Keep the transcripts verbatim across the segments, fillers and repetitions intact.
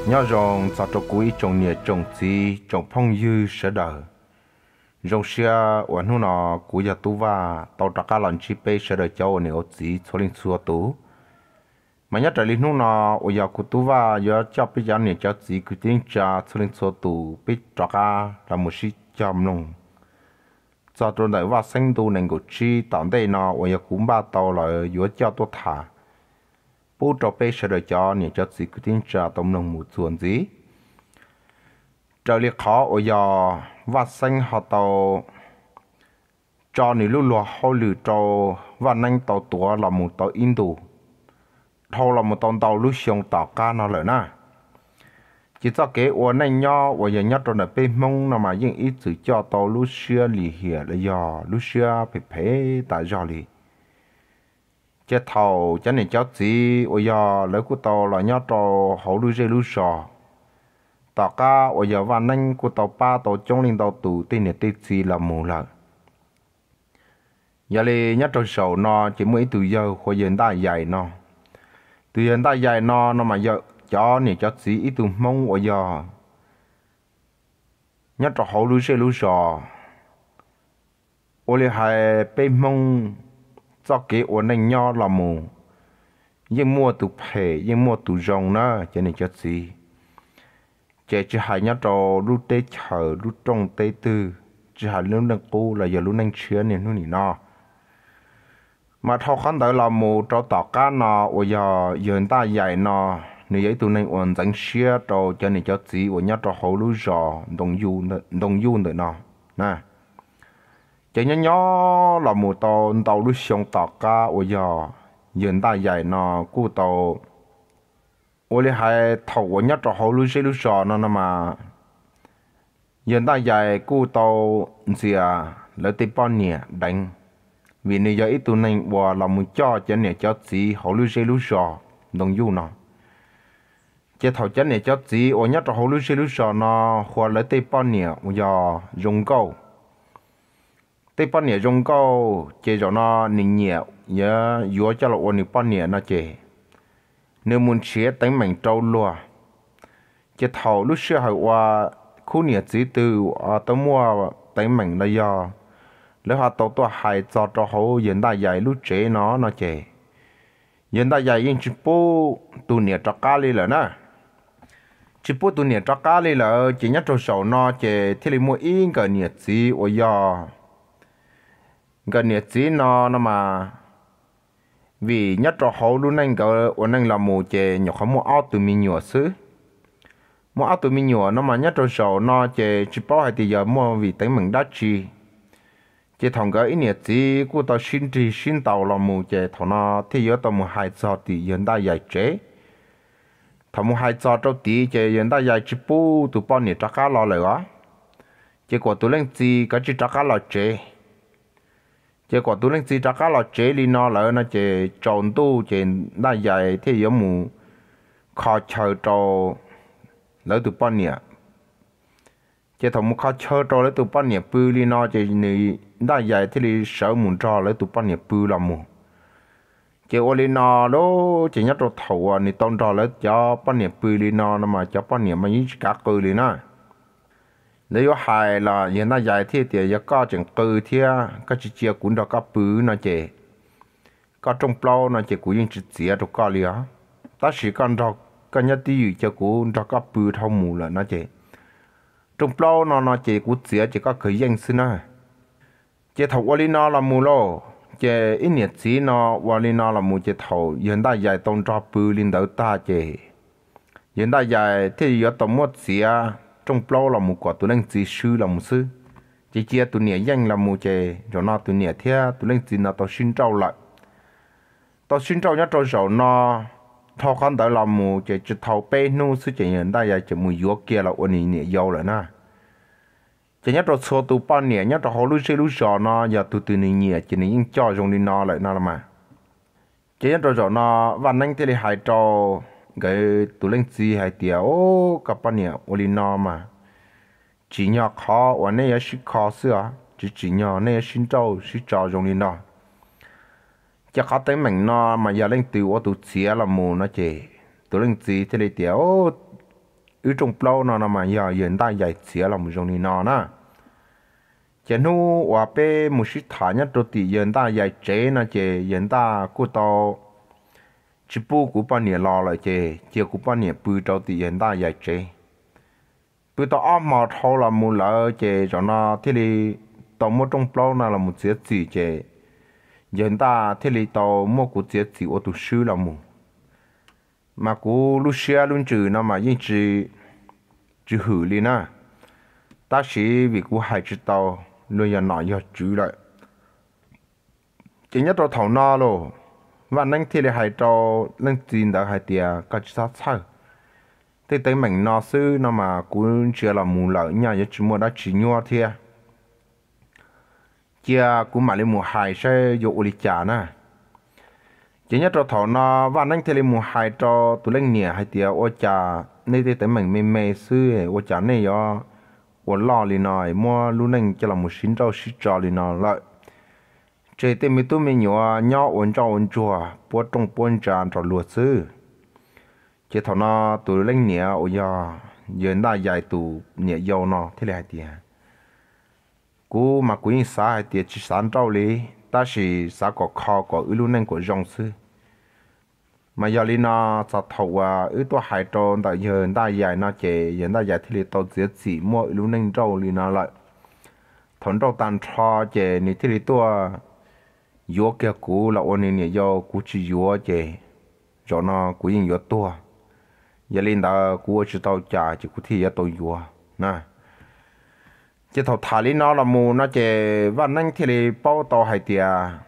nhớ rằng cho cho cuối trồng nhẹ trồng gì trồng phong dư sẽ đời rong xiaวันนู้นกูจะตัวว่าตอนตะการหลังชีเป้เสด็จเจ้าเนี่ยจีชลินสัวตัวมันยัดแต่ลินู้นว่าอยากกูตัวว่าอยากจะไปยันเนี่ยจะจีกูติ้งจะชลินสัวตัวไปตะการทำมุสิจำลงจะตรงไหนว่าเส้นตัวหนึ่งกูจีตอนได้นอว่าอยากคุ้มบ้าตัวเลยอยากเจ้าตัวถ่าปูจะไปเสด็จเจ้าเนี่ยจะจีกูติ้งจะตรงลงหมู่ส่วนจีจะเรียกเขาว่าว่าเส้นเขาโตจอนี่รู้ลัวเขาหรือจอว่านั่งโตตัวเราหมู่โตอินดูเท่าเราหมู่ตอนโตรู้เชียงต่อการนั่นเลยนะchỉ cho cái ô này nhỏ ô giờ nhất trong là bên mông nó mà những ít chữ cho tao lúc xưa lì hiển là do lúc xưa phải phải tại do lì cái thầu cái này cháu gì ô giờ lấy của tao là nhớ trò hậu lúc dây lúc sò tao ca ô giờ van nanh của tao ba tao trong linh tao tủ tên này tên gì là mù lợ giờ lì nhất trong sầu nó chỉ mới từ giờ hồi giờ ta dài nó từ giờ ta dài nó nó mà giờ cho này cho chỉ ít tụi mông ở giờ nhất là hậu lưu xe lưu sò ô li hai bên mông cho cái ô này nho là mù nhưng mua tụi phê nhưng mua tụi rồng nữa cho nên cho chỉ chỉ chỉ hai nhất là lưu tê chờ lưu trong tê tư chỉ hai lưu năng cô là giờ lưu năng chứa nên nó nỉ no mà thao khán đợi là mù cho tỏ cá nó ở giờ giờ ta dài nó nếu vậy tụi này ổn định xia cho cho nên cho chỉ ổn nhất cho hậu lúa giò đồng du đồng du nữa nè nè chỉ nhớ nhớ là một tàu tàu lúa xong tàu cá ở giờ hiện tại dài nè cú tàu ở đây hai thầu ổn nhất cho hậu lúa xe lúa giò nó nè mà hiện tại dài cú tàu gì à lấy tiền bao nhiêu đánh vì nếu vậy tụi này và là một cho cho nên cho chỉ hậu lúa xe lúa giò đồng du nè chỉ thầu chân này cho chỉ ở nhất là hậu lưu lưu sò nó hoặc là tây pan nhẹ giờ dùng câu tây pan nhẹ dùng câu chỉ cho nó nín nhẹ nhớ vừa cho là ôn pan nhẹ nó chỉ nếu muốn chế đánh mình trâu lúa chỉ thầu lúc xưa hỏi qua khu nhẹ chỉ từ ở tao mua đánh mình là do nếu họ tao tôi hay cho cho hậu hiện đại dài lúc chế nó nó chỉ hiện đại dài những chữ bố tu nhẹ cho cá đi rồi nè chỉ bố tụi nhẹ cho cá đi là chỉ nhất trong sầu nó chỉ thì lấy mua ít cái nhẹ gì ở giờ cái nhẹ gì nó nó mà vì nhất trong hậu luôn anh cái ở anh làm một chỉ nhỏ không mua áo tụi mình nhỏ xứ mua áo tụi mình nhỏ nó mà nhất trong sầu nó chỉ chỉ bao hay thì giờ mua vì tính mình đắt chi chỉ thằng cái nhẹ gì của tao xin thì xin tàu làm một chỉ thằng nó thì giờ tao một hai giờ thì hiện tại dài chế thằng hai giờ trâu tí chỉ hiện tại giờ chỉ bù tụi bọn này chắc cá lo lại quá chỉ có tụi lên gì cái chỉ chắc cá lo chế chỉ có tụi lên gì chắc cá lo chế li nó lại nó chỉ trộn tu chỉ đại giờ thì giống mù khó chờ trâu lấy tụi bọn này chỉ thằng mù khó chờ trâu lấy tụi bọn này bự li nó chỉ này đại giờ thì li sợ muốn trâu lấy tụi bọn này bự làm mù chỉ ô li nó đó chỉ nhớ cho thầu à, ni tôn trò lấy cho bao nhiêu bự li nó mà cho bao nhiêu mà những cá bự li nó, nếu hai là hiện tại dài thì thì giờ có chừng bự thì có chỉ chia cuốn đó có bự nó chỉ, có trong plau nó chỉ cuốn những chỉ chia cho có li á, ta chỉ cần đó có nhất tí cho cuốn đó có bự thâu mù là nó chỉ, trong plau nó nó chỉ cuốn chia chỉ có khởi danh xin á, chỉ thầu ô li nó là mù lo chế ít nhiệt gì nó và lên nó là một chế thầu hiện tại dài tôn cho bự lên đầu ta chế hiện tại dài thì giờ tổng một gì à trong plau là một quả tụi anh chỉ sư là một sư chỉ chia tụi nhẹ danh là một chế rồi nó tụi nhẹ theo tụi anh chỉ là tao xin trâu lại tao xin trâu nhất trâu sầu nó thao khăn tới là một chế chế thầu pe nu sư chế hiện tại dài chế một yếu kia là ôn nhẹ dâu lại na chỉ nhất là số tụ bao nhiêu nhất là họ lưu xe lưu sò nó giờ tụ tụ này nhiều chỉ nên cho dùng đi nó lại nó là mà chỉ nhất là rồi nó và năng thì hai trò cái tụ lên gì hai tiệt ô các bao nhiêu ô đi nó mà chỉ nhỏ khó và này là chỉ khó xưa chỉ chỉ nhỏ này xin trâu xin cho dùng đi nó chỉ có tới mình nó mà giờ lên từ ô tụ xía là mù nó chỉ tụ lên gì thì tiệt ô ở trong plau nó nó mà giờ hiện tại dạy xía là một trong đi nó nè chỉ nu và bé một số thằng nhất đồ thì hiện tại dạy chế nó chỉ hiện tại cô tao chỉ bu của bao nhiêu lo lại chỉ chỉ của bao nhiêu bự đầu thì hiện tại dạy chế bự tao ôm mà thâu là một lỡ chỉ cho nó thì đi tao mua trong plau nó là một chiếc gì chỉ hiện tại thì đi tao mua của chiếc gì ô tô sư là một mà cú lúc xưa luôn chữ nó mà những chữ chữ hử đi nè ta chỉ vì cú hay chữ tao luôn giờ nói giờ chữ lại chỉ nhất là thầu nó luôn và nên thì là hay cho nên tin đã hay tiệt cái chữ sát sao thì tới mình nó sư nó mà cú chưa là mù lợ nhà giờ chỉ mua đã chỉ nhau thiệt kia cú mà lên mù hay sẽ dụ đi trả nè chỉ nhất là thầu nó và nên thì là mù hay cho tụi lên nhẹ hay tiệt ô trả nên thì tới mình mê mê sư ô trả này do ô lo li nói mua luôn nên cho là một xin trâu xin trò li nói lại chơi tên mi tu mi nhỏ nhỏ ổn trâu ổn chùa bố trong bốn tràn trò lúa sư chỉ thầu nó tụi lên nhẹ ô giờ giờ đã dài tụ nhẹ dầu nó thế là tiệt cú mà cú yên xã hay tiệt chỉ sáng trâu li ta chỉ xã có kho có ư luôn nên có rong sư mà giờ li nó sẽ thầu à ư tôi hai trâu tại giờ đã dài nó chế giờ đã dài thì tôi chỉ chỉ mua luôn nên trâu li nó lại thằng trâu tan cho chế ni thì tôi yếu kia cú là ôn ni do cú chỉ yếu chế cho nó cú yên yếu tôi giờ li đã cú chỉ tao trả chỉ cú thì tôi yếu nè chỉ thầu thả li nó là mù nó chế và nên thì bao tao hay tiệt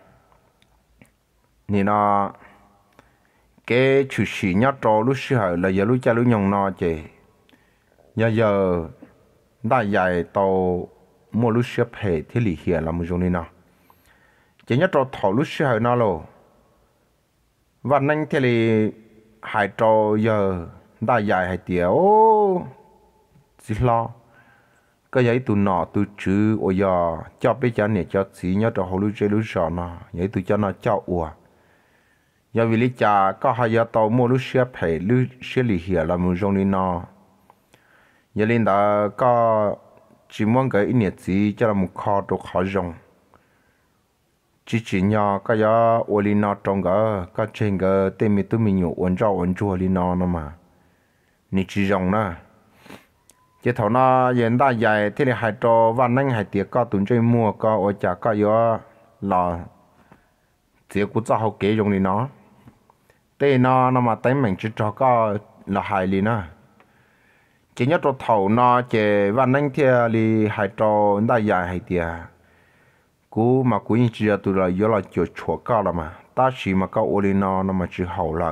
ni nó cái chủ sĩ nhớ trò lúc xưa là giờ lúc cha lúc nhung nó chứ giờ giờ đã dài tàu mua lúc xưa phải thì lì hiện là một trong này nào chỉ nhớ trò thầu lúc xưa nó lo và nên thì lì hai trò giờ đã dài hai tiếng ô gì lo cái giấy tụi nọ tụi chữ ôi giờ cho bây giờ này cho chỉ nhớ trò hồi lúc chơi lúc sợ nó giấy tụi cho nó cho ủa giờ vì lý cha có hai giờ tàu mua lúc xưa phải lúc xưa lì hiểu là một trong những nó giờ lên đó có chỉ muốn cái ít nhiệt gì cho là một kho đồ khó dùng chỉ chỉ nhau có giờ ô lì nó trong cái có trên cái tên mình tụi mình nhiều ổn cho ổn chua lì nó nó mà nị chỉ dùng nè chỉ thầu nó hiện tại dài thì là hai trò và năng hai tiệc có tụi chơi mua có ở chả có giờ là chỉ cũng cho họ kế dùng lì nó tên nó nó mà tính mình chỉ cho có là hài lì nè chỉ nhớ cho thầu nó chỉ và năng thì lì hai trò đã dài hai tiệc cú mà cú như chỉ tụi là yếu là chỗ chỗ cao là mà ta chỉ mà có ô lì nó nó mà chỉ hậu là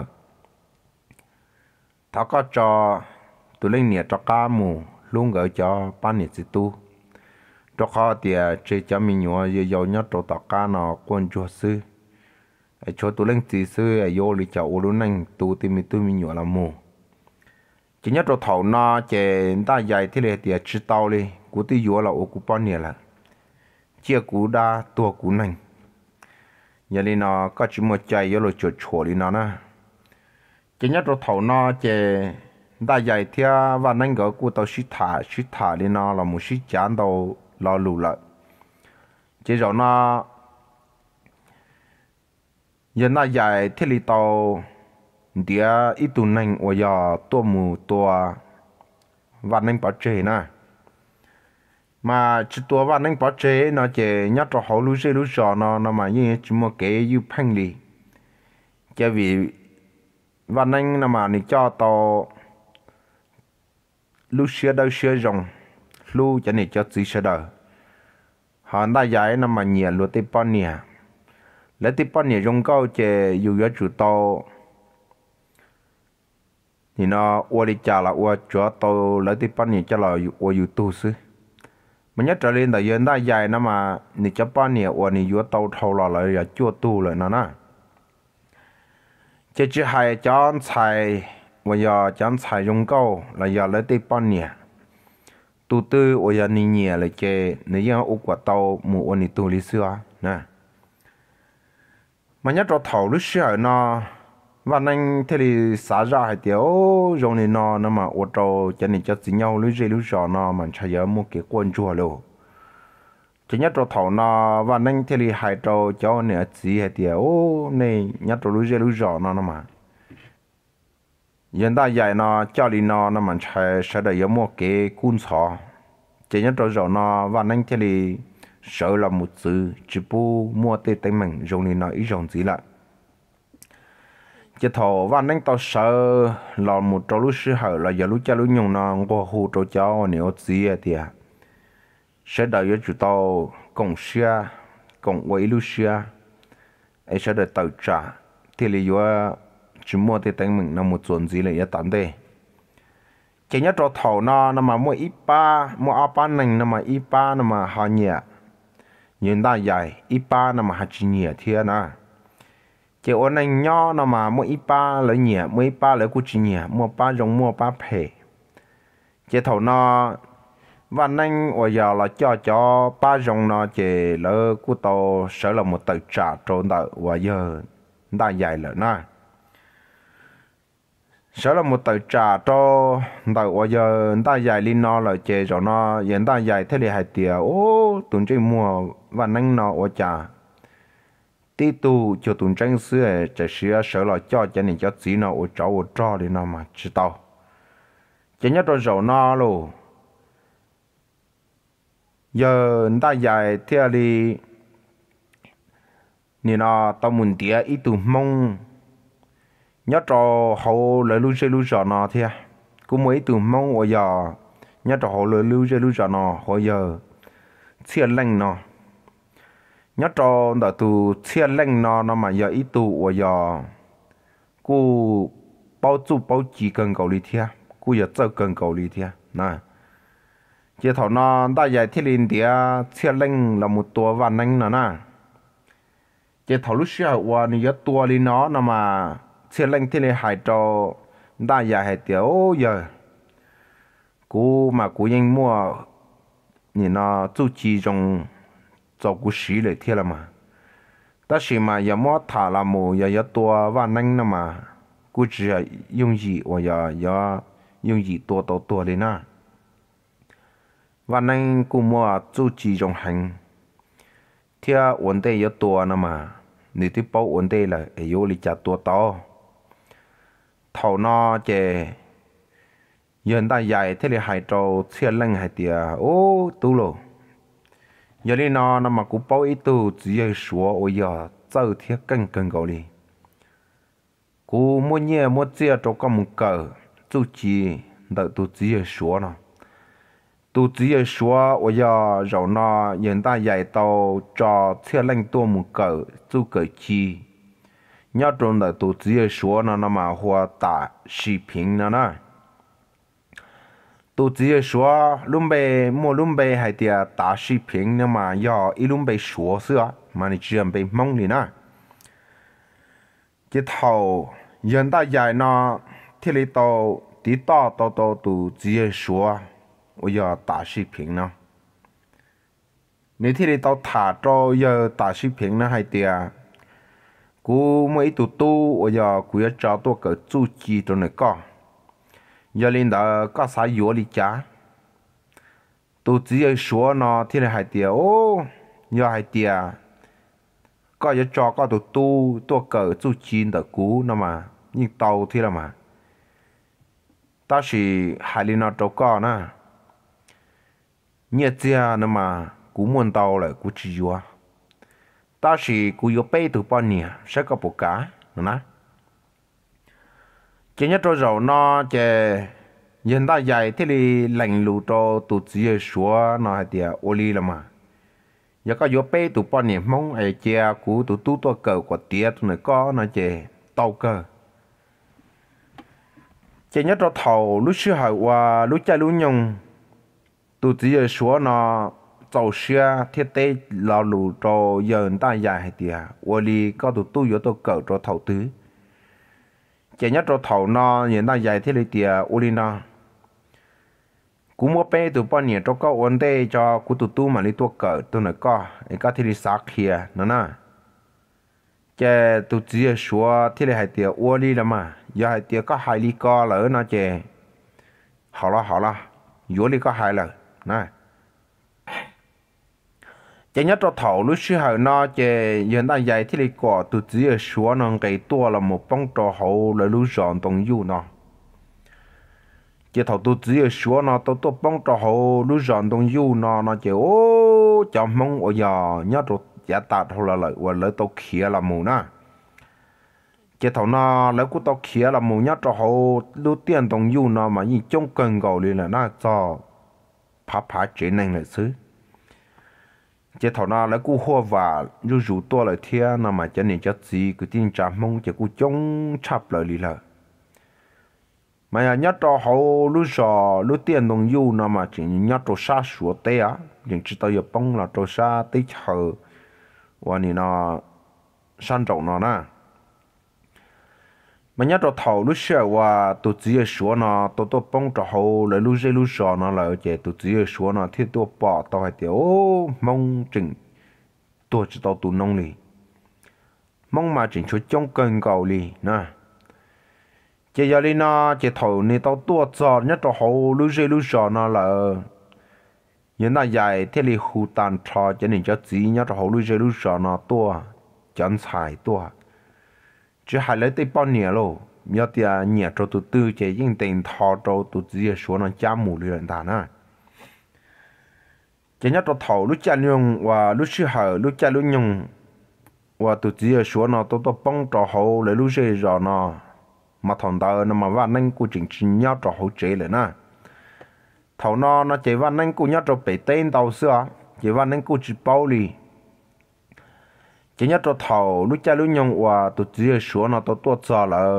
tháo có cho tụi lên nhiệt cho cá mù luôn gửi cho ban nhiệt tu cho khó tiệc chỉ cho mình nhỏ yếu nhớ cho tao cá nó quân chúa sư ở chỗ tụi lên chỉ sư ở vô li chậu luôn nè tụ tìm mình tụi mình nhỏ là mù chỉ nhớ cho thầu nó chỉ ta dài thì là tiệt chỉ tao đi cú tí vô là ô cú bao nhiêu là chia cú đa tua cú nè giờ li nó có chỉ một chạy vô là chỗ chỗ li nó nè chỉ nhớ cho thầu nó chỉ ta dài thì và nè cái cú tao xí thả xí thả li nó là một xí chán tao lo lù lại chỉ rồi nó giờ na dài thế li tàu địa ít tu nành ở giờ tua mù tua và nành bảo chế nè mà chỉ tua và nành bảo chế nó chỉ nhát cho họ lúc xưa lúc sau nó nó mà như chỉ một cái yêu phanh li cái vì và nành nó mà ni cho tàu lúc xưa đâu xưa rồng lúc cho ni cho chỉ xưa đâu họ na dài nó mà nhiều luôn tới bao nhiêu lấy tiếp bao nhiêu trong câu chế dù có chủ tàu thì nó qua đi trả là qua chỗ tàu lấy tiếp bao nhiêu cho là qua dù tu sư mình nhớ trở lên tại giờ đã dài nó mà ni cho bao nhiêu qua ni vô tàu thâu là lại là chúa tu lại nó nè chế chỉ hai chọn xài bây giờ chọn xài trong câu là giờ lấy tiếp bao nhiêu tu tư bây giờ ni nhiều là chế nếu như ô quả tàu mua ni tu lý xưa nè mà nhớ cho thầu lúc xưa nó và nên thế thì xả ra hay tiêu rồi này nó nó mà ô tô cho nên cho chính nhau lưới dây lưới giò nó mà chạy ở một cái quân chùa luôn chỉ nhất rồi thầu nó và nên thế thì hai trâu cho nè chỉ hay tiêu ô này nhất rồi lưới dây lưới giò nó nó mà hiện tại vậy nó cho đi nó nó mà chạy sẽ được ở một cái quân sò chỉ nhất rồi rồi nó và nên thế thì sợ là một sự chỉ bu mua tê tay mình rồi này nó ít rộng gì lại chỉ thầu và nên tao sợ là một trâu lúc xưa hở là giờ lúc cha lúc nhung nó qua hồ trâu cháu nếu gì thì à sẽ đợi cho chúng tao cộng xia cộng quấy lúc xia ấy sẽ đợi tự trả thì lý do chỉ mua thì tên mình nó một chuyện gì là yếu tán đây chỉ nhớ trâu thầu nó nó mà mua ít ba mua áo ba nành nó mà ít ba nó mà họ nhẹ nhìn ta dài ít ba nó mà họ chỉ nhẹ thiên à chỉ ở này nhỏ nó mà mua ít ba lấy nhẹ mua ít ba lấy cũng chỉ nhẹ mua ba giống mua ba phe chỉ thầu nó và nên ở giờ là cho cho ba giống nó chỉ lỡ của tao sợ là một tự trả trốn đợi và giờ ta dài lỡ na sợ là một tự trả cho đợi và giờ ta dài lên nó là chỉ cho nó hiện ta dài thế thì hai tiền ô tuần chơi mua và nên nó ở trả tí tu cho tuần tranh xưa chỉ sửa sợ là cho cho nên cho chỉ nó ở chỗ ở chỗ thì nó mà chỉ tao chỉ nhớ rồi rồi nó luôn giờ người ta dài theo đi nên nó tao muốn tiếc ít tu mong nhớ cho hậu lời lưu chơi lưu trò nó theo cũng mấy tu mong ở giờ nhớ cho hậu lời lưu chơi lưu trò nó hồi giờ chia lệnh nó nhớ cho đợt tu chia lệnh nó nó mà giờ ít tu ở giờ cô bao chú bao chỉ cần cầu lý theo cô giờ chơi cần cầu lý theo nè chỉ thầu nó đại dài thiết liên địa chia lệnh là một tua vạn anh nữa nè chỉ thầu lúc xưa qua ni giờ tua đi nó nó mà chia lệnh thiết liên hai trò đại dài hai tiểu giờ cú mà cúยังmua nhìn nó chú chỉ trong cho cú xí lại thiết là mà ta chỉ mà giờ mua thả là một giờ giờ tua vạn anh nữa mà cú chỉ dùng gì và giờ giờ dùng gì tua tua tua đi nè và nên cũng mua chú chỉ trong hành thì vấn đề yếu tố nữa mà nếu tí bảo vấn đề là yếu lý trả tố to thầu nó chè hiện tại dài thế là hai trâu xe lăng hai tia ô tu lô giờ đi nó nó mà cũng bảo ít tu chỉ là số ôi giờ giờ thiết cân cân cầu đi cú mua nhẹ mua chia cho có một cờ chú chỉ đợi tu chỉ là số nó tu chỉ là số ôi giờ rồi nó hiện tại dài tàu cho xe lăng tua một cờ chú cờ chi nhớ trong đời tu chỉ là số nó nó mà hoa tạ视频nó nè tu chỉ là số lúc bây mua lúc bây hay tiệt tạ视频nhưng mà giờ ít lúc bây số xưa mà你只能被蒙你nè cái thầu hiện tại dài nó thì lấy tàu tí to to to tu chỉ là số ôi giờ tạ视频nó nếu thì lấy tàu thả cho giờ tạ视频nó hay tiệt cú mấy tụ tu ở giờ cú要找多个主机都能搞，要领导搞啥药理家，都只有说呢，天天还点哦，要还点，搞要找搞到tu多个主机的股那么，你到天了嘛？但是还领导找搞呢，你这那么股门到了，股只有啊。ta chỉ cú yêu bay từ bao nhiêu sẽ có bộ cá nữa chỉ nhất rồi rồi nó chỉ hiện tại dài thế thì lạnh lù cho tụt dưới xuống nó hay tiệt oli là mà giờ có yêu bay từ bao nhiêu mong ai chia cú tụt tụt to cờ của tiệt tụi này có nó chỉ tàu cờ chỉ nhất rồi thầu lúc xưa hay qua lúc chạy lúc nhung tụt dưới xuống nó tàu xe thiết tế lao lù cho giờ ta dài hay tiệt, ô li có tụ tu yếu tụ cỡ cho thầu tứ, chỉ nhất cho thầu nó hiện ta dài thế này tiệt, ô li nó, cú mua bé tụ bao nhiêu cho có vấn đề cho cú tụ tu mà li tu cỡ tụ này có, cái cái thì sát kia nó nè, chè tụ chỉ số thì là hai tiệt uo đi là mà giờ hai tiệt có hai ly co lỡ nó chè hảo là hảo là uo ly có hai lỡ nè chè nhất cho thầu lúc xưa hồi nó chè hiện tại vậy thì là có tụ chỉ số nó cái tua là một bông trò hậu là lúc chọn đồng yêu nó chỉ thầu tụ chỉ số nó tụ tụ bông trò hậu lúc chọn đồng yêu nó nó chè ô chọn mong ở giờ nhất rồi giá tạt hoặc là lợi và lợi tàu khía là mù na chỉ thầu nó lợi của tàu khía là mù nhất cho họ lưu tiền đồng yêu nó mà nhìn trong cần cầu liền là nó cho phá phá chế năng lợi xứ chỉ thầu nó lợi của hoa và lưu rủ to lợi thiên nó mà cho nên cho gì cứ tin trả mong chỉ của trong chắp lợi liền là mà nhất cho họ lưu giờ lưu tiền đồng yêu nó mà chỉ nhất cho sa sủa té á nhưng chỉ tao giờ bông là cho sa té chờ và ni nó san trọng nó na mà nhớ cho thầu lúc xưa và tụi chỉ số nó tụi tụi bông cho hậu lại lúc dễ lúc sò nó lại chế tụi chỉ số nó thiết tụi bỏ tao hay tiêu mong chừng tụi chỉ tao tụi nông lì mong mà chừng cho trong cơn cầu lì nè chế giờ đi nó chế thầu ni tao tụi cho nhớ cho hậu lúc dễ lúc sò nó là hiện tại dài thế là khu tàn trò cho nên cho chỉ nhớ cho hậu lưu lưu sợ nó tua chọn xài tua chứ hai lấy tới bao nhiêu rồi nhớ tiền nhẹ cho tụi tư chỉ những tiền thọ cho tụi chỉ số nó chăm mù luyện đàn á chỉ nhớ cho thầu lúc cha nhung và lúc sư hở lúc cha lúc nhung và tụi chỉ số nó tôi tôi bông cho hậu lấy lúc dễ rồi nó mà thằng ta nó mà vào nên cô chỉnh chỉnh nhớ cho hậu chế lại nè thầu nó nó chỉ vào nên cô nhớ cho bể tên tàu xưa chỉ vào nên cô chỉ bao lì chỉ nhớ cho thầu lúc cha lúc nhung và tụi chỉ số nó tôi tôi cho là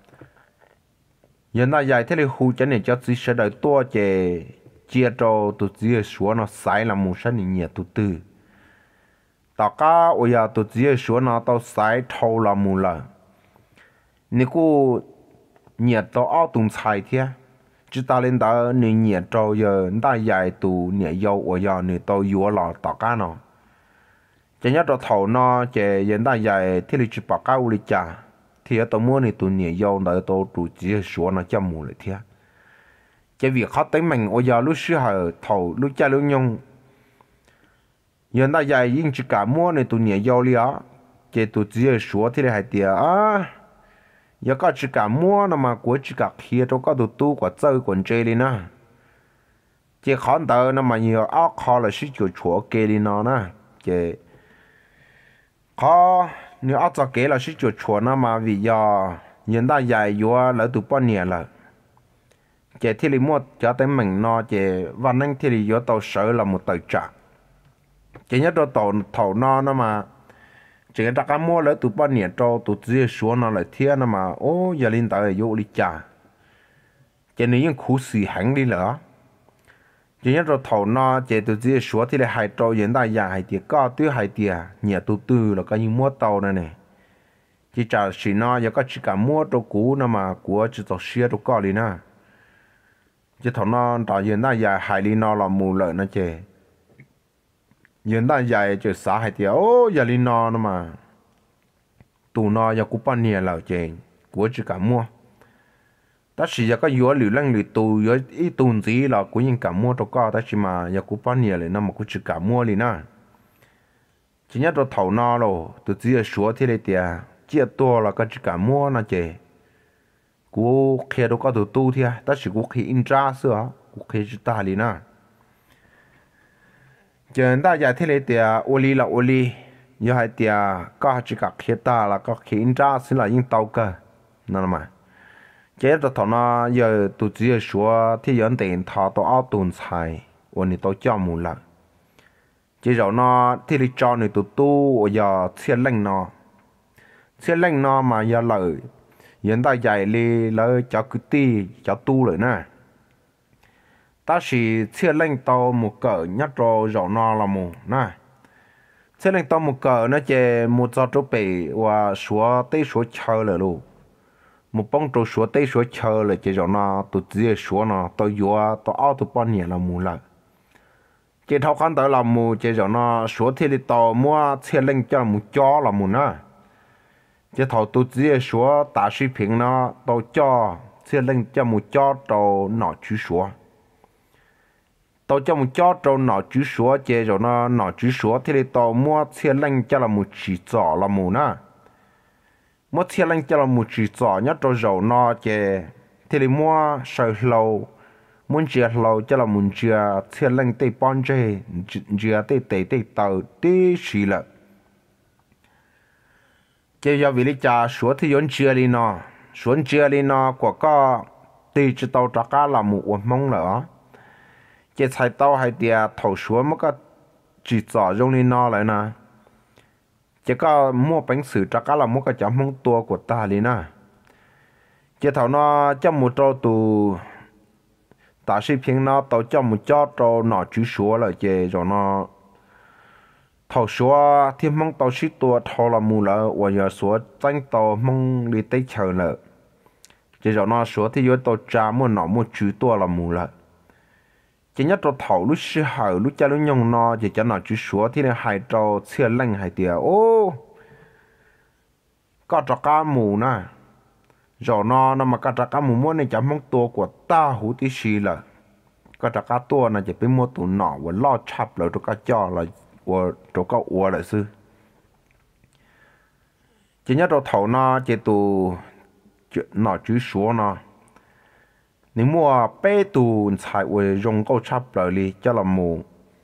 hiện tại dài thế là khu chân này cho chỉ sẽ đợi tôi chỉ chia cho tụi chỉ số nó sai là một sản phẩm tụi tư tất cả bây giờ tụi chỉ số nó tao sai thâu là một lần nếu cô nhiệt tao ao tung sai thế chỉ ta lên đó nửa nhiệt trâu giờ ta dài tù nửa dầu ở giờ nửa tàu dùa lò tỏ cá nó chỉ nhớ cho thầu nó chỉ hiện tại dài thì là chỉ bạc cao đi chả thì ở tàu mua nửa tù nửa dầu đợi tàu tù chỉ số nó chăm mù lại thế chỉ việc khó tính mình ở giờ lúc xưa hở thầu lúc cha lúc nhung hiện tại dài nhưng chỉ cả mua nửa tù nửa dầu li á chỉ tù chỉ số thì là hai tiền á giờ có chỉ cả mua nó mà của chỉ cả kia cho có đồ tu của chơi quần chơi đi nè chỉ khó đỡ nó mà nhiều áo khó là chỉ chỗ chỗ kia đi nó nè chỉ khó nếu áo cho kia là chỉ chỗ chỗ nó mà vì giờ hiện tại dài vừa lỡ tụ bao nhiêu rồi chỉ thì li mua cho tới mình nó chỉ văn anh thì li vừa tàu sợ là một tờ trả chỉ nhớ cho tàu thầu nó nó mà chỉ cái đặc mua lấy tụi bao nhiêu cho tụi dễ số nó lại thiên nó mà ô giờ linh tới vô đi trả chỉ nếu những khu xì hành đi nữa chỉ nhớ cho thầu nó chỉ tụi dễ số thì là hai trâu hiện tại giờ hai tiệt có tiêu hai tiệt nhà tụi tư là cái như mua tàu này này chỉ trả xì nó giờ có chỉ cả mua trâu cũ nó mà của chỉ tàu xe trâu có đi nè chỉ thầu nó trả hiện tại giờ hai đi nó là mù lợi nó chè hiện tại giờ chỉ xã hai tiệt ô giờ linh nó nó mà tụ nó giờ cũng bao nhiêu là chè của chỉ cả mua ta chỉ giờ có yếu liều lăng liều tụ yếu ít tụ gì là của những cả mua cho có ta chỉ mà giờ cũng bao nhiêu là nó mà cũng chỉ cả mua liền na chỉ nhớ cho thầu nó rồi tụ chỉ số thì lấy tiền chia to là có chỉ cả mua nó chè của khi đó có tụ tụ thì ta chỉ của khi in ra sữa của khi chỉ ta liền na giờ ta giờ thì lấy tiền ô li là ô li giờ hai tiền có chỉ cả khi ta là có khi in ra sẽ là những tàu cơ nó mà chế cho thằng nó giờ tụi chỉ số thì dẫn tiền thọ tụi áo tuần xài ôn thì tụi cho mù lợn chế rồi nó thì đi cho này tụi tu giờ xe lanh nó xe lanh nó mà giờ lợi hiện tại dạy li lợi cho cứ ti cho tu rồi nè ta chỉ xe lanh tàu một cỡ nhát rồi rồi nó là mù nè xe lanh tàu một cỡ nó chế một giờ chỗ bể và số tây số chờ rồi luôn một bông trâu số tây số chờ là chỉ cho nó tụt dễ số nó tôi vừa tôi ao tụt bao nhiêu là mù lại chỉ thao khăn tới là mù chỉ cho nó số thì đi tàu mua xe lên cho một chó là mù nè chỉ thầu tu chỉ số ta suy平nó tàu cho xe lên cho một cho tàu nọ chú số tàu cho một cho tàu nọ chú số chỉ rồi nó nọ chú số thì là tàu mua xe lên cho là một chỉ trọ là một nè mua xe lên cho là một chỉ trọ nhất tàu dầu nó chỉ thì là mua sợi lâu muốn chia lâu cho là muốn chia xe lên tây bon chơi chia tây tây tây tàu tây xí là chỉ giờ vì lý cha số thì yon chia đi nó số chia đi nó của có tây chỉ tàu trả cả là một mong nữa chỉ sai tàu hay địa thầu số mà có chỉ rõ trong đi nó lại nè chỉ có mua bánh sứ trả cả là một cái chấm mong tua của ta đi nè chỉ thầu nó cho một trâu tù ta sĩ phiền nó tàu cho một cho trâu nó chú số là chỉ rồi nó thầu số thiên mong tàu sĩ tua thầu là mù lợ và giờ số tranh tàu mong đi tới chờ lợ chỉ rồi nó số thì vô tàu trả mua nó mua chú tua là mù lợ chỉ nhất tàu thầu lúc xưa hở lúc cha lúc nhung nó chỉ cho nó chú số thì là hai tàu xe lạnh hai tiệt ô có trò cá mù nè rồi nó nó mà có trò cá mù mua này chấm mong tua của ta hú tí xì là có trò cá tua này chỉ bên mua tủ nọ và lo chập rồi tụi cá cho là và tụi cá uo lại sư chỉ nhất tàu thầu nó chỉ tụ nó chú số nó nếu mua bé tụ xài về dùng câu chắp lời đi cho là mù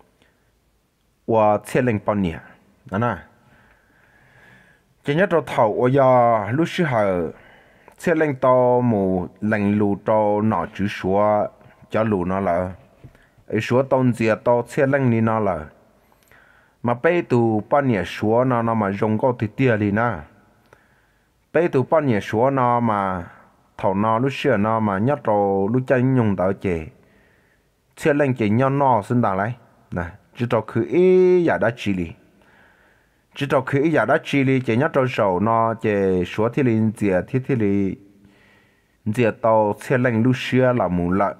và thiết lên bao nhiêu đó nè chỉ nhất là thầu ở giờ lúc xưa hở thiết lên to mù lạnh lù to nọ chữ số cho lù nó là ấy số tôn gì to thiết lên đi nó là mà bé tụ bao nhiêu số nó nó mà dùng câu thì tia đi nè bé tụ bao nhiêu số nó mà thầu nó lúc xưa nó mà nhát rồi lúc chân nhung đỡ chè xe lên chè nhau nó xin đàng lấy nè chỉ cho cứ ý giả đã chỉ li chỉ cho cứ ý giả đã chỉ li chè nhát rồi sầu nó chè số thì linh chè thì thì li chè tàu xe lên lúc xưa là mù lợi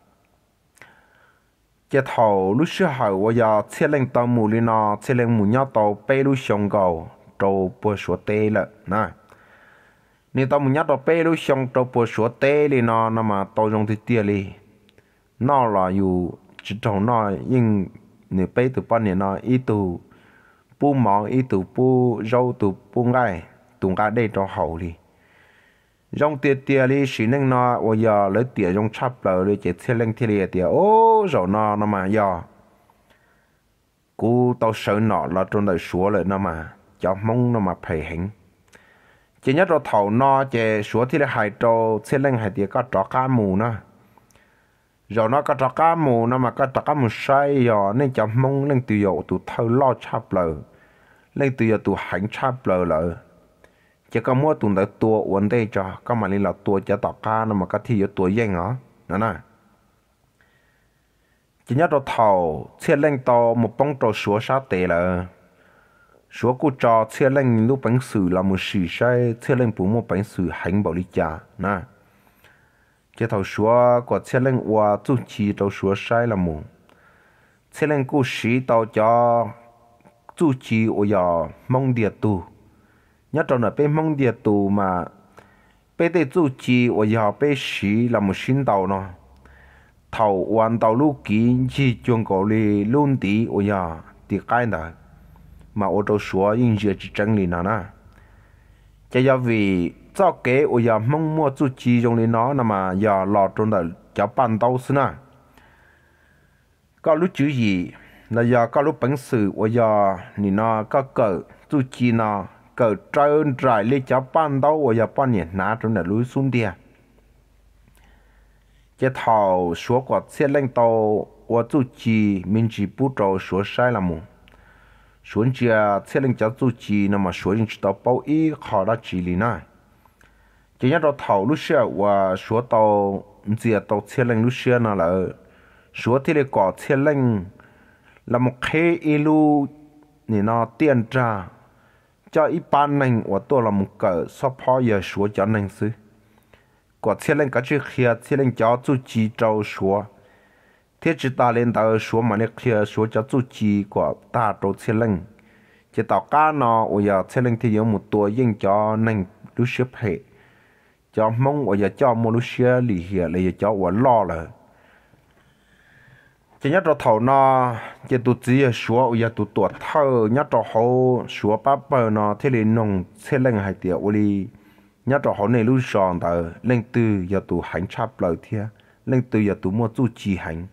chè thầu lúc xưa hậu bây giờ xe lên tàu mù li nó xe lên mù nhau tàu bay lúc sông cầu trâu bùa số tê lợ nè nếu tao muốn nhắc tao bé lúc xong tao bữa số tê đi nó nó mà tao dùng thì tiền đi nó làอยู่chỉ trong nó nhưng nếu bé từ bao nhiêu nó ít từ bu máu ít từ bu rau từ bu gai từ gai đây cho hậu đi dùng tiền tiền đi chỉ nên nó bây giờ lấy tiền dùng chắp lại đi chỉ tiền lên tiền tiền ô rồi nó nó mà giờ cú tao sợ nó là trong đời số lại nó mà cho mong nó mà phải hình chỉ nhất là thầu nó chỉ số thì là hai trâu xe lên hai tiệt có trọ cá mù nữa rồi nó có trọ cá mù nó mà có trọ cá mù say rồi nên chậm mong lên từ dầu từ thâu lo chắp lờ lên từ dầu từ hành chắp lờ lờ chỉ có mua tụi tới tua vấn đề cho có mà lên là tua cho trọ cá nó mà có thi ở tua danh đó nữa nè chỉ nhất là thầu xe lên tàu một bông trâu số sáu tệ là số cô cho xe lên lúc bánh sử là một sự sai xe lên bố một bánh sử hành bảo lý trả nè cái thầu số của xe lên qua chú chi tàu số sai là một xe lên cô sĩ tàu cho chú chi ở giờ mong địa tù nhất trong là bên mong địa tù mà bên đây chú chi ở giờ bên sĩ là một sinh tàu nó thầu hoàn tàu lúc kỹ chỉ chung cổ li luôn tí ở giờ thì cái nào mà ô tô số in dựa chỉ chân lý nó nè chỉ do vì cho kế ở giờ mong mua chú chi trong lý nó nè mà giờ lọt trong đời cho bàn tàu xí nè có lúc chữ gì là giờ có lúc bánh sử ở giờ thì nó có cỡ chú chi nó cỡ trơn trải lấy cho bàn tàu ở giờ bàn nhiệt ná trong đời lối xuống địa chỉ thầu số của xe lên tàu ở chú chi mình chỉ bút trâu số sai là một xuống chia xe lên cho chú chi nó mà số những tàu bao ý khó đã chỉ lý nè chỉ nhớ tàu thầu lúc xưa và số tàu chia tàu xe lên lúc xưa nó là số thì là có xe lên là một cái ilu này nó tiền trả cho ít ban này và tôi là một cái support giờ số cho nên xứ có xe lên cái chữ kia xe lên cho chú chi trâu số thế chỉ ta lên tàu số mà này kia số cho chú chi của ta trâu xe lên chỉ tàu cá nó bây giờ xe lên thì dùng một tuổi yên cho nên lúc xếp hệ cho mong bây giờ cho một lúc xếp lì hiện là cho quả lo là chỉ nhớ cho thầu nó chỉ tụt chỉ số bây giờ tụt tuổi thơ nhớ cho họ số ba bờ nó thế là nông xe lên hai tiểu đi nhớ cho họ này lúc sòn tờ lên từ giờ tụ hành chắp lời thia lên từ giờ tụ mua tu chi hành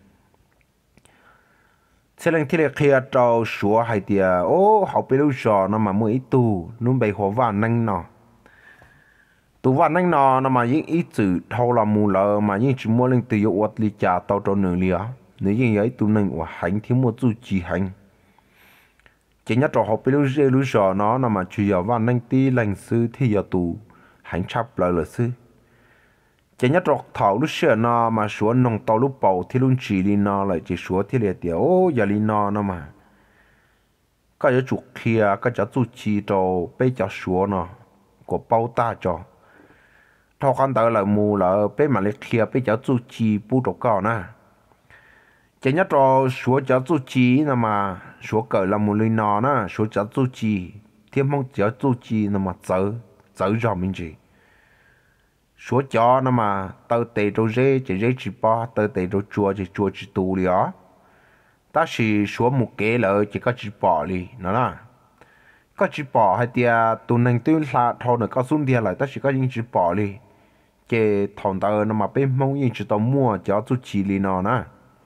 xe lên thế là kia cho số hai tiểu ô họ bị lúc sòn nó mà mua ít tu nó bị họ vạn năng nó tụ vạn năng nó nó mà những ít chữ thâu là mù lờ mà những chỉ mua lên từ giờ vật lý trả tàu cho nửa liа nếu như vậy tụ năng của hành thì mua tu chi hành chỉ nhớ cho họ bị lúc dễ lúc sòn nó nó mà chỉ giờ vạn năng tí lành sư thì giờ tụ hành chấp lại là sư chỉ nhớ trọc thảo lúc xưa nó mà số nông tàu lúc bầu thì luôn chỉ đi nó lại chỉ số thì là tiểu ô giờ đi nó nó mà có cái chủ kia có cái chủ chi cho bây giờ số nó của bao ta cho thao con tờ là mù là bây mà lấy kia bây giờ chủ chi bù trọc cao nè chỉ nhớ cho số cho chủ chi nó mà số cỡ là mù lên nó nè số cho chủ chi thiên mong cho chủ chi nó mà dở dở ra mình gì số cho nó mà tao tê đồ dễ chỉ dễ chỉ bỏ tao tê đồ chua chỉ chua chỉ tu đi á ta chỉ số một kế lợi chỉ có chỉ bỏ đi nó là có chỉ bỏ hay tia tu nên tu là thầu nữa có xuống tia lại ta chỉ có những chỉ bỏ đi cái thằng tao nó mà bên mong những chỉ tao mua cho tu chỉ đi nó nè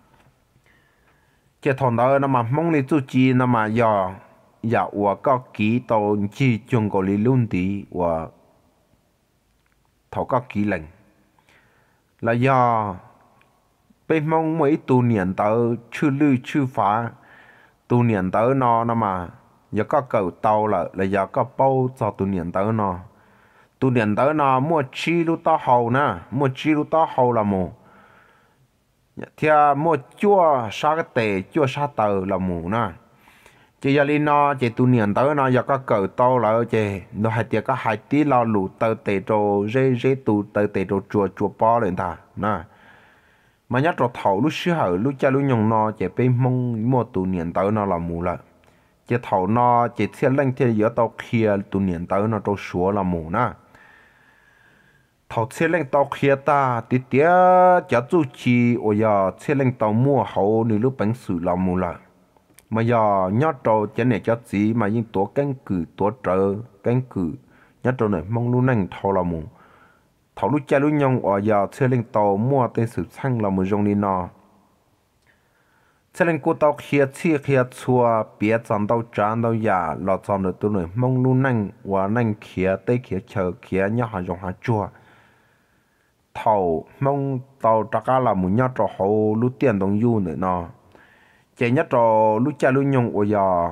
cái thằng tao nó mà mong đi tu chỉ nó mà giờ giờ 我個幾到只中國里luôn đi 我頭個幾零là do bên mong mấy tu niệm tới chưa lưu chưa phá tu niệm tới nó nó mà giờ có cầu tàu là là giờ có bao cho tu niệm tới nó tu niệm tới nó mua chi lúc tao hậu nè mua chi lúc tao hậu là mù thì mua chua sa cái tệ chua sa tờ là mù nè chỉ giờ linh nó chỉ tu niệm tới nó giờ có cờ to là chỉ nó hai tiệt có hai tí lo lụt tới tề trồ dễ dễ tu tới tề trồ chùa chùa bò lên ta nè mà nhắc trò thầu lúc xưa hở lúc cha lúc nhung nó chỉ bên mong mua tu niệm tới nó là mù lại chỉ thầu nó chỉ thiên linh thiên giờ tao kia tu niệm tới nó trâu số là mù nè thầu thiên linh tao kia ta tí tía chả tu chi ôi giờ thiên linh tao mua hậu ni lúc bánh sủi là mù lại mà giờ nhớ trâu cho này cho gì mà những tổ cánh cử tổ trợ cánh cử nhớ trâu này mong luôn năng thâu là mù thâu lúc cha lúc nhông ở giờ chơi lên tàu mua tên sự sang là một dòng đi nọ chơi lên cô tàu kia chia kia chua bia chọn tàu tràn tàu già lọt chọn được tôi này mong luôn năng và năng kia tây kia chờ kia nhớ hàng dòng hàng chua thâu mong tàu trắc là một nhớ trâu hậu lúc tiền đồng du nữa nọ chỉ nhất là lúc cha lúc nhung ở giờ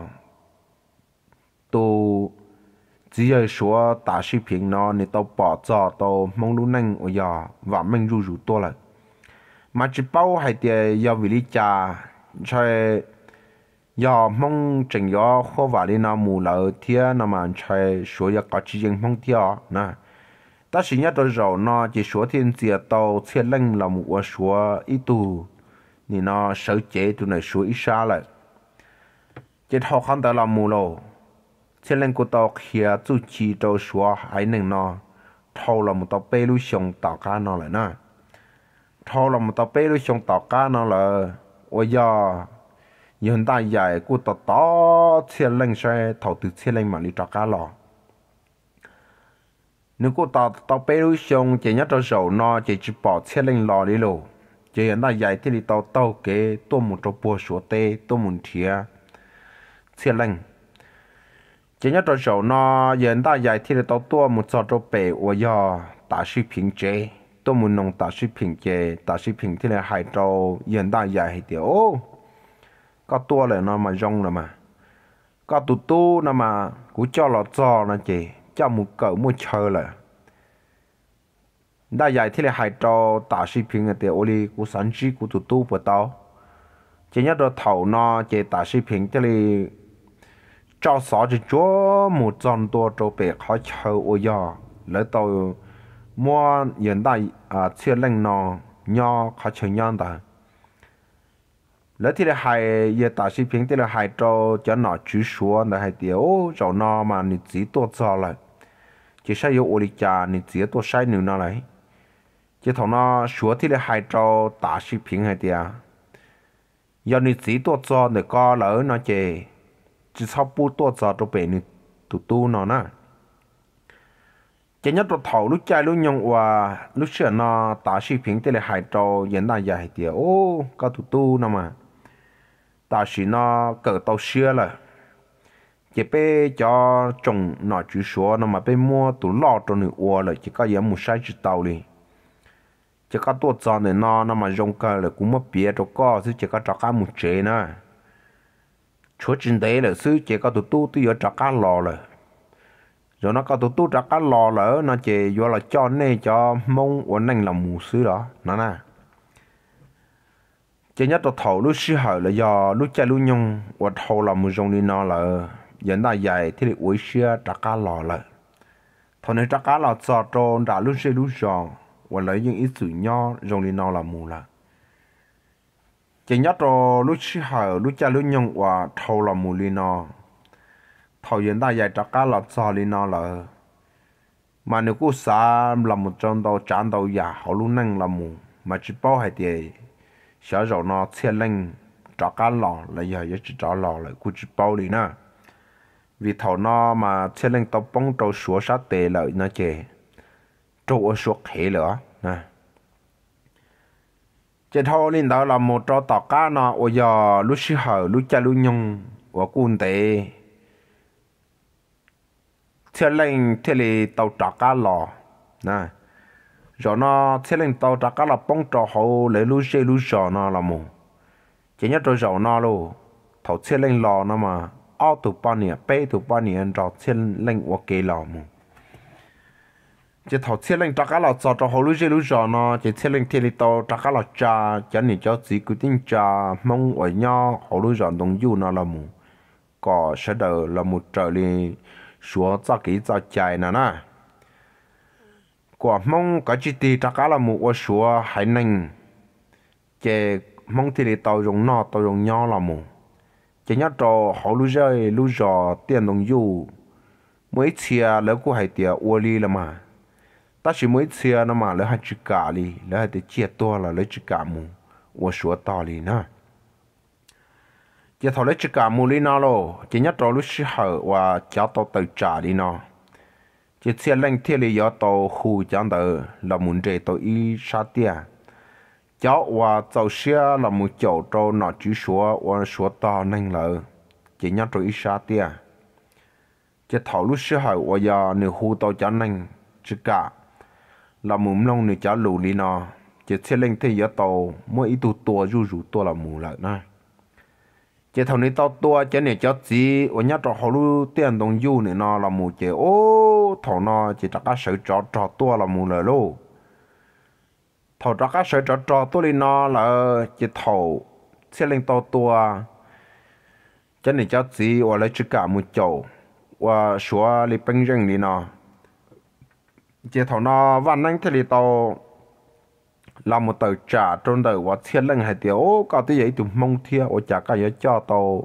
tôi chỉ là số đại视频nó nên tôi bỏ cho tôi mong lúc năng ở giờ và mình rủ rủ tôi lại mà chỉ bao hay thì giờ vì lý cha chơi giờ mong chừng giờ khó vào đi nào mù lợ thiên nào mà chơi số giờ có chỉ riêng mong thiên nè ta chỉ nhất là rồi nó chỉ số thiên diện tôi thiên linh là một số ít tu thì nó sợ chế tụi này suy xa lại chế thọ khăn ta làm mù lô chế lên của tao kia chú chi tao xóa hay nên nó thâu là một tao bê lưu xong tao cá nó lại nè thâu là một tao bê lưu xong tao cá nó là ôi giờ hiện tại dài của tao to chế lên sẽ thâu từ chế lên mà đi tao cá lò nếu của tao tao bê lưu xong chỉ nhất tao sầu nó chỉ chỉ bỏ chế lên lò đi lô chỉ hiện tại dài thì tàu tàu kế tôi muốn cho bùa số tê tôi muốn thìa xe lạnh chỉ nhớ cho sầu nó hiện tại dài thì tàu tôi muốn cho cho bể ở giờ đại sư平chế tôi muốn nông đại sư平chế đại sư平thì là hai trâu hiện tại dài thì ô có tua lại nó mà rong rồi mà có tụ tu nó mà cũng cho nó cho nó chỉ cho một cỡ một chơi lại đại dài thì là hai trò đại视频嘅啲我哋古神知古都都不到，只一個頭呢，只大視頻即係照少就做冇咁多做被開抽我呀，嚟到mua hiện đại à chia lên nó nhỏ khai chơi nhau ta lỡ thì là hai giờ ta sĩ phiền thì là hai trâu cho nó chú số là hai điều ô rồi nó mà nị chỉตัวcho lại chỉ sai yếu ổn cha nị chỉตัวsai nữa nó lại chỉ thằng nó số thì là hai trâu ta sĩ phiền hai điều giờ nị chỉตัวcho để có lỡ nó chỉ chỉ sau buตัวcho cho bé nị tụ tu nó nè chỉ nhớตัวthầu lúc chạy lúc nhung và lúc sửa nó ta sĩ phiền thì là hai trâu hiện tại giờ hai điều ô có tụ tu nó mà ta chỉ nó cỡ tàu xưa là chỉ bé cho trồng nó chú số nó mà bé mua tủ lọ trong người uo là chỉ có gì một sai chỉ tàu đi chỉ có tuột giò này nó nó mà dùng cỡ là cũng mất bia cho có chứ chỉ có cho cá một chế nữa chúa trên đấy là sư chỉ có tụ tu tu ở cho cá lò là rồi nó có tụ tu cho cá lò là nó chỉ vô là cho này cho mông uốn nành là mù sư đó nó nè chỉ nhất là thầu lúc xưa hở là do lúc chạy lúc nhung và thầu là một dòng đi nó là dẫn đại dài thì uống xưa trả cá lò là thầu này trả cá lò cho tròn đã lúc xưa lúc giòn và lấy những ít sự nho dòng đi nó là mù là chỉ nhất là lúc xưa hở lúc chạy lúc nhung và thầu là mù đi nó thầu dẫn đại dài trả cá lò cho đi nó là mà nếu cô xa là một trong đầu chán đầu giả họ luôn năng là mù mà chỉ bao hai tiền sợ rồi nó xe lên cho cá lò là giờ giờ chỉ cho lò lại cũng chỉ bao đi nè vì thầu nó mà xe lên tàu bông trâu sủa sát tệ lại nó chè trâu ở suốt hệ nữa nè trên thầu lên đó là một trâu tàu cá nó ở giờ lúc xưa hở lúc cha lúc nhung ở quân tệ xe lên thế là tàu trả cá lò nè rồi nó xe lên tàu trả cá là bông trò hậu lấy lú xe lú sò nó là mù chỉ nhớ rồi rồi nó luôn thầu xe lên lò nó mà ao tụ bao nhiêu bé tụ bao nhiêu anh trò xe lên ok lò mù chỉ thầu xe lên trả cá là cho trò hậu lú xe lú sò nó chỉ xe lên thì tàu trả cá là cha cho nên cho chỉ quyết định cha mong ở nhau hậu lú sò đồng du nó là mù có sẽ đợi là một trở đi xuống cho cái cho chạy nè nè quả mong cái chỉ ti chắc là một quả số hải ninh chế mong thì tàu dùng nó tàu dùng nhau là một chế nhớ cho họ lưu rơi lưu rò tiền đồng du mấy chia lỡ của hải tiệt uali là mà ta chỉ mấy chia nó mà lỡ hai chữ cả đi lỡ hai tiệt chia to là lỡ chữ cả một quả số to đi nè chế thầu lỡ chữ cả một đi nó lo chế nhớ cho lúc xưa hở và cháu tàu tự trả đi nó chỉ xe lên thiên lý do tàu khu chẳng đỡ là muốn trẻ tàu y sát tia cháu và tàu xe là một chỗ trâu nọ chú số và số to nên là chỉ nhắc rồi y sát tia chỉ thảo lúc xưa hỏi và giờ nếu khu tàu chẳng nên chỉ cả là muốn nông nếu cháu lù đi nọ chỉ xe lên thiên do tàu mỗi ít tu tua rủ rủ tua là mù lại nè chỉ thằng này tao tua chỉ này cháu chỉ ở nhà trọ họ lu tiền đồng du này nó là một chỉ ô thằng nó chỉ chắc cái sự trọ trọ tua là một lời luôn thằng chắc cái sự trọ trọ tua này nó là chỉ thầu xe lên tao tua chỉ này cháu chỉ ở lại chỉ cả một chỗ và số li binh rừng này nó chỉ thằng nó văn năng thì tao làm một tờ trả trong đời và thiết lên hai tiểu có tí vậy tụi mong thiết ở trả cái gì cho tàu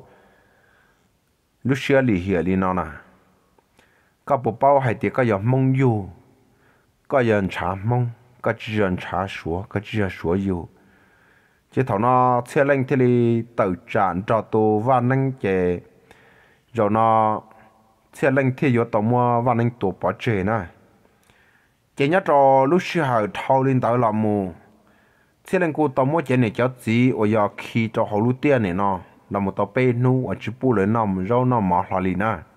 lúc xưa lì hiểu đi nó nè có bộ bao hai tiểu có giờ mong yêu có giờ trả mong có chỉ giờ trả số có chỉ giờ số yêu chỉ thằng nó thiết lên thì li tờ trả cho tàu và năng chế rồi nó thiết lên thì vô tàu mua và năng tàu bỏ chế nè chỉ nhớ cho lúc xưa hồi thâu lên tàu làm mù thế nên cô tao mua cái này cho chị ở giờ khi cho họ lút tiền này nó là một tao bê nu ở chụp bù lên nằm rau nó mỏ là liền nè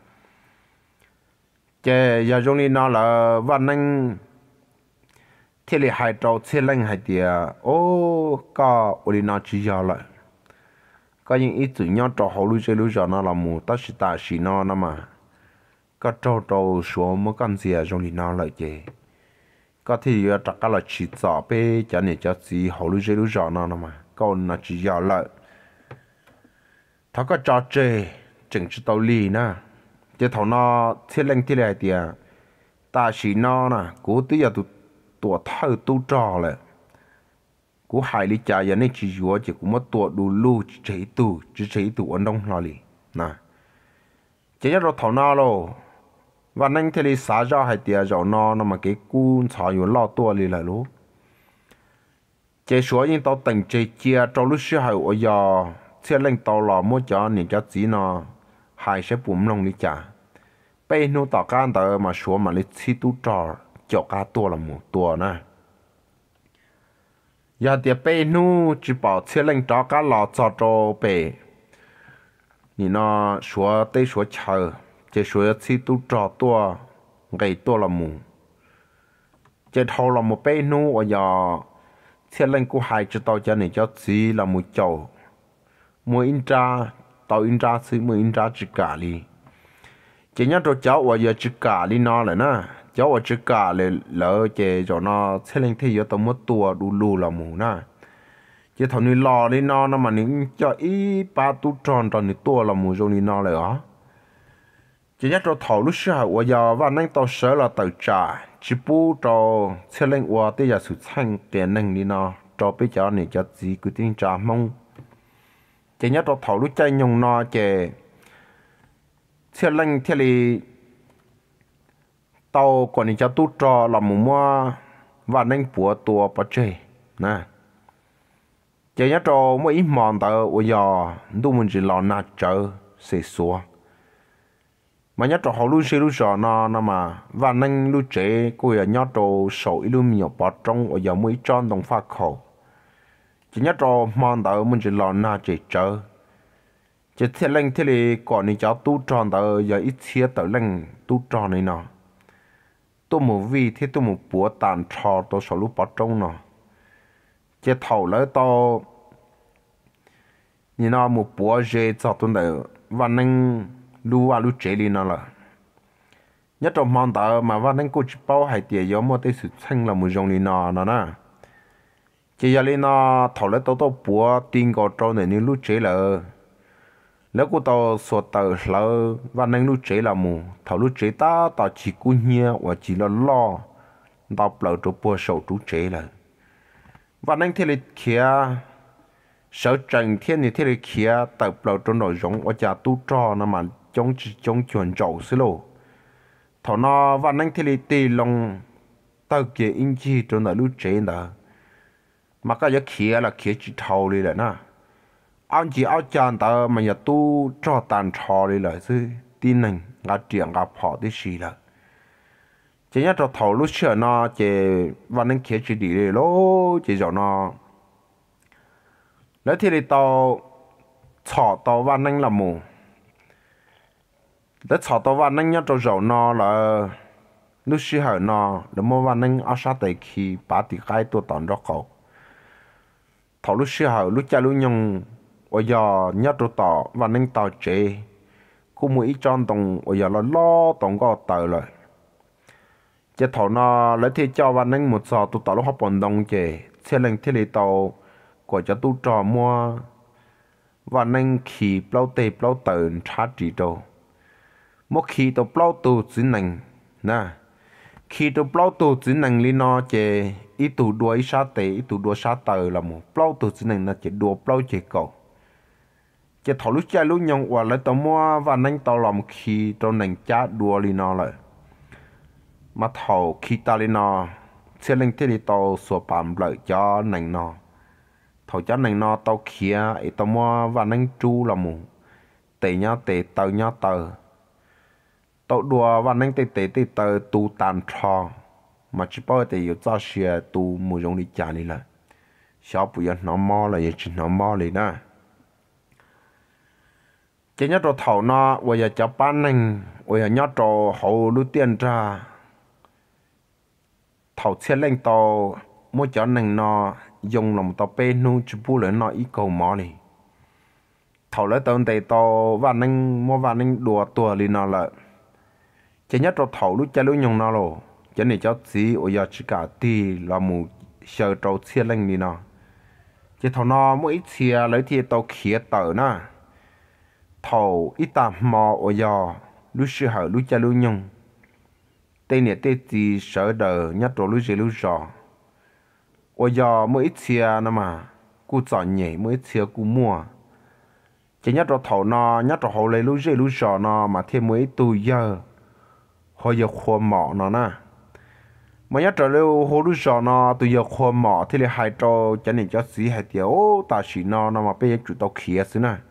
cái giờ trong này nó là văn năng thế là hai trâu thế lên hai tiệt ô có ở đây nó chỉ giờ lại có những ít tự nhau cho họ lút chơi lút giờ nó là một tất cả ta chỉ nó nó mà có trâu trâu xuống một con gì ở trong này nó lại chứ có thể chắc cái là chỉ rõ bé cho nên cho gì hậu lưu dây lưu rõ nó mà còn nó chỉ rõ lại thằng có trò chơi chừng chỉ tàu lì nè chứ thằng nó thiết lên thiết lại thì ta chỉ nó nè cố tí giờ tụ tụ thâu tu trò lại cú hai lý cha giờ này chỉ dùa chỉ cú mất tua đủ lu chỉ chỉ tu chỉ chỉ tu ấn đông lo lì nè chỉ nhớ rồi thầu nó lo và nên thì xả ra hay tiệt rồi nó nó mà cái cú xảอยู่lo tua lì lại luôn chỉ số những tàu tỉnh chỉ chia cho lúc xưa hay ở giờ xe lên tàu lò mua cho nên cho chỉ nó hai sẽ bùm lông đi chả bây nu tàu can tàu mà số mà lấy chi tu trò cho cá tua là một tua nè giờ thì bây nu chỉ bảo xe lên cho cá lò cho cho bể ni nó số tây số chờ chỉ số chi tu trò tua ngày tua là một chỉ thâu là một bây nu ở giờ xe lên của hai cho tàu cho nên cho chỉ là một chậu mua in ra tàu in ra xí mua in ra chỉ cả đi chỉ nhớ cho cháu ở giờ chỉ cả đi nó lại nè cháu ở chỉ cả lại lỡ chỉ cho nó xe lên thì giờ tàu mất tua đủ lù là mù nè chỉ thằng này lò đi nó nó mà những cho ý ba tu tròn tròn này tua là mù rồi đi nó lại ó chỉ nhớ cho thầu lúc sau ở giờ và nên tàu sở là tàu trả chỉ bu cho xe lên qua tới giờ sự thanh tiền năng đi nó cho bây giờ này cho gì cứ tin trả mong chỉ nhớ cho thầu lúc chạy nhung nó chỉ xe lên thì là tàu còn đi cho tu trò là một mua và nên bùa tua bắt chơi nè chỉ nhớ cho mỗi ít mòn tàu ở giờ đủ mình chỉ lo nát chờ sẽ xóa mà nhớ cho họ lúc xưa lúc giờ nó nó mà và nên lúc trẻ cô ấy nhớ cho sầu ít lúc nhiều bỏ trong ở giờ mỗi tròn đồng phát khẩu chỉ nhớ cho mòn tàu mình chỉ lo nát chỉ chờ chỉ thiết lên thì là còn đi cháu tu tròn tàu giờ ít chia tàu lên tu tròn này nọ tôi một vì thì tôi một bữa tàn trò tôi sầu lúc bỏ trong nọ chỉ thầu lấy to như nó một bữa dễ cho tôi được và nên lu à lu chế đi nó là nhất trong mong tờ mà và nên cô chỉ bao hai tiền giống một cái sự thanh là một dòng đi nó nó nè chỉ giờ đi nó thầu lấy tao tao bùa tin có trâu này như lu chế là nếu cô tao sửa tờ là và nên lu chế là mù thầu lu chế ta tao chỉ cú nhia và chỉ là lo tao bảo cho bùa sầu chú chế là và nên thế là kia sở trần thiên thì thế là kia tập bảo cho nội dung và trả tu trò nó mà trong trong chuyển trầu xí lô thọ nó và năng thì tì lòng tao kia in chi trong đó lúc chế đó mà cái giờ kia là kia chỉ thầu đi là na anh chỉ áo chăn tao mà giờ tu cho tàn trò đi là chứ tin này ngã chuyện ngã phỏ đi xí là chỉ nhớ cho thầu lúc xưa nó chỉ và năng kia chỉ đi đi lô chỉ cho nó nếu thì tao chọn tao và năng làm mù để chọn tao và năng nhớ cho dầu nó là lúc xưa hỏi nó là mua và năng áo sát tại khi bà thì cái tôi tận đó cậu thầu lúc xưa hỏi lúc cha lúc nhung ở giờ nhớ cho tao và năng tao chế cũng mỗi tròn đồng ở giờ là lo đồng có tờ rồi chỉ thầu nó lấy thì cho và năng một giờ tôi tao lúc học bổn đồng chế xe lên thì tao của cho tu trò mua và nên khi bao tê bao tờn trả trị đồ một khi tôi bao tu chỉ năng nè khi tôi bao tu chỉ năng li nó chỉ ít tu đuôi sát tê ít tu đuôi sát tờ là một bao tu chỉ năng là chỉ đuôi bao chỉ cầu chỉ thầu lúc chơi lúc nhông và lấy tôi mua và nên tao làm khi tôi năng trả đuôi li nó lại mà thầu khi ta li nó sẽ lên thế thì tao sửa bám lại cho năng nó thầu cho nên nó tao kia ấy tao mua và nên chu là mù tệ nhá tệ tờ nhá tờ tao đùa và nên tệ tệ tệ tờ tu tàn trò mà chỉ bao tệ yếu cho xe tu mù giống đi trả đi là sao bây giờ nó mò là gì chỉ nó mò đi nè chỉ nhớ cho thầu nó bây giờ cho bán nên bây giờ nhớ cho hậu lưu tiền ra thầu xe lên tao mua cho nên nó dùng lòng tao bê nu chụp bù lên nó ít cầu mỏ này thầu lấy tao để tao và nên mua và nên đùa tua lên nó là chỉ nhất cho thầu lúc chơi lúc nhung nó rồi cho nên cho gì ở giờ chỉ cả thì là một sợ trâu xe lên đi nó chỉ thầu nó mỗi ít xe lấy thì tao khía tờ na thầu ít tạm mò ở giờ lúc xưa hở lúc chơi lúc nhung tên này tên gì sợ đời nhất rồi lúc chơi lúc giò ôi giờ mới chia nó mà cú chọn nhảy mới chia cú mua chỉ nhớ cho thầu nó nhớ cho hậu lấy lúc gì lúc giờ nó mà thêm mới tu giờ hồi giờ khoa mỏ nó nè mà nhớ cho lưu hồ lúc giờ nó tu giờ khoa mỏ thì lại hai trâu cho nên cho xí hai tiểu ta chỉ nó nó mà bây giờ chủ tàu kia xí nè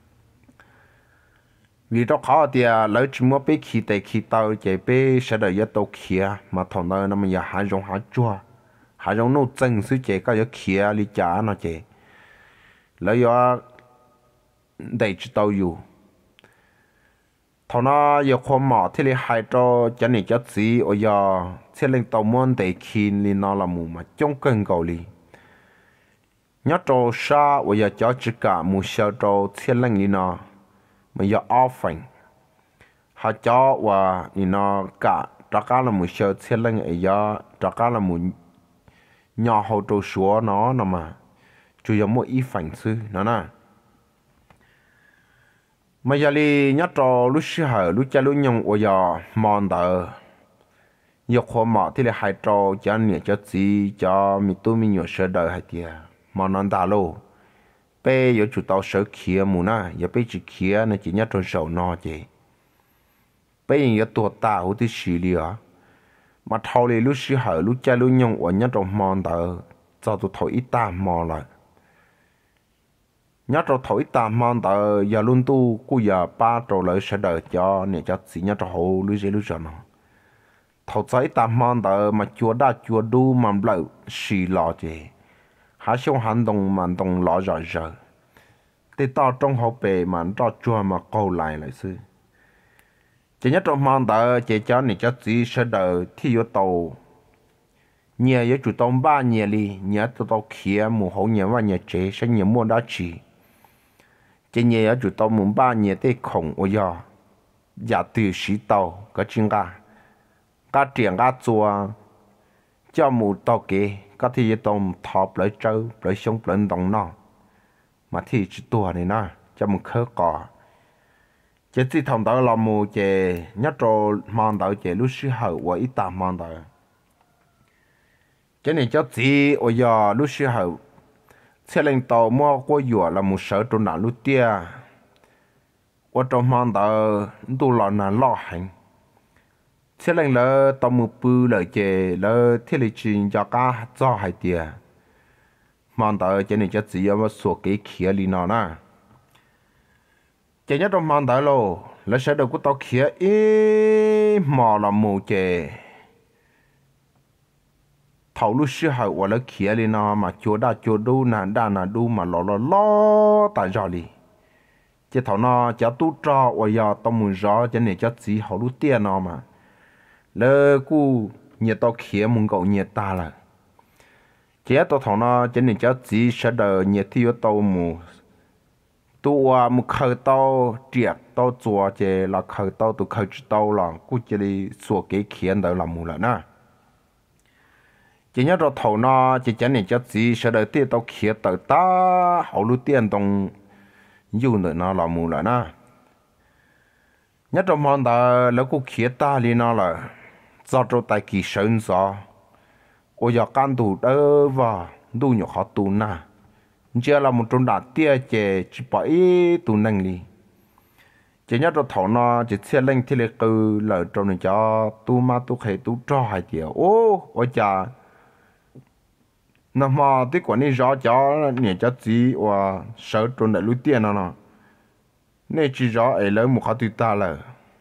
vì đó khó thì lấy chỉ mua bé khí tại khí tàu chỉ bé sẽ đợi giờ tàu kia mà thằng đó nó mà giờ hai giống hai chua hai giống nấu chân xí chỉ có giờ kia đi trả nó chỉ lấy giờ để chỉ tàuอยู่thằng nó giờ khoa mỏ thì lại hai trâu cho nên cho xí ở giờ sẽ lên tàu muốn để khí đi nó là mù mà trong cơn cầu đi nhớ trâu sa ở giờ cho chỉ cả mù sao trâu sẽ lên đi nó mà giờ offering họ cho và đi nó cả tất cả là mù sao sẽ lên ở giờ tất cả là mù nhỏ hậu trâu số nó nó mà chủ yếu mỗi ít phẳng sư nó nè mà giờ đi nhớ trâu lúc xưa hở lúc cha lúc nhung ở giờ mòn tờ giờ khoa mỏ thì là hai trâu cho nhẹ cho gì cho mình tôi mình nhiều sợ đời hay tiệt mà non ta lô bé giờ chủ tàu sợ kia mù na giờ bé chỉ kia nó chỉ nhớ trong sầu no chứ bé giờ tua ta hữu tí xì li à mà thâu li lúc xí hở lúc cha lúc nhung ở nhớ trong mòn tờ cho tụi thổi ít ta mò lại nhớ trong thổi ta mòn tờ giờ luôn tu cú giờ ba trâu lợi sợ đời cho nhẹ cho gì nhớ trong hậu lúc gì lúc giờ nó thầu giấy tạm mòn tờ mà chúa đã chúa đu mà lợi xì lò chứ há xong hành động mà động lò rồi rồi thì tao trong hậu bề mà cho chúa mà câu lại lại sư chỉ nhất trong mòn tờ chỉ cho này cho gì sẽ đợi thì yếu tàu nhẹ yếu chủ động ba nhẹ đi nhẹ tàu tàu kia mù hậu nhẹ và nhẹ chế sẽ nhẹ mua đã chỉ chỉ nhẹ yếu chủ động mù ba nhẹ để khổng ở giờ giả từ sĩ tàu có chuyện cả các chuyện các chùa cho mù tàu kế các thì tôm thọp lấy trâu lấy sông lấy đồng nó mà thì chỉ tua này nè cho một khớ cỏ chỉ chỉ thằng đó là mù chỉ nhất rồi mòn đó chỉ lúc xưa hậu và ít tạm mòn đó cái này cho gì ở giờ lúc xưa hậu xe lên tàu mua qua dừa là một sở trong nào lúc tia ở trong mòn đó tu lò là lo hành sẽ lên là tao mua bự là chế là thiết lập trình cho cả cho hai tia mà tao cho nên cho chỉ có số cái kia đi nó nè chế nhất trong mà tao lo là sẽ được của tao kia ế mà là mua chế thầu lúc xưa hay hoặc là kia đi nó mà chúa đã chúa đu nè đã nè đu mà lo lo lo tại sao đi chế thầu nó cho tu cho và giờ tao muốn rõ cho nên cho chỉ họ lúc tiền nó mà lỡ cú nhiệt tao kia muốn cậu nhiệt ta là chỉ tao thằng nó cho nên cho chỉ sẽ đợi nhiệt thì tao mù tu mù khơi tao triệt tao chùa chỉ là khơi tao tu khơi tao là cú chỉ đi sửa cái kia đợi làm mù là nè chỉ nhớ tao thằng nó chỉ cho nên cho chỉ sẽ đợi tiền tao kia đợi ta hậu lúc tiền đồng dùng đợi nó làm mù là nè nhớ trong mòn ta là cú kia ta li nó là do cho tài kỳ sơn gió ôi giờ can tù đỡ và đu nhỏ khó tù na chưa là một trong đạt tia chè chỉ bỏ ý tù năng đi chỉ nhớ trong thầu nó chỉ xe lên thì lại cứ lời trong này cho tu ma tu khề tu cho hai triệu ô ôi chà nó mà tí quản lý rõ cho nhẹ cho gì và sợ trong đại lũy tiền nó nó nên chỉ rõ ấy lấy một khó tự ta là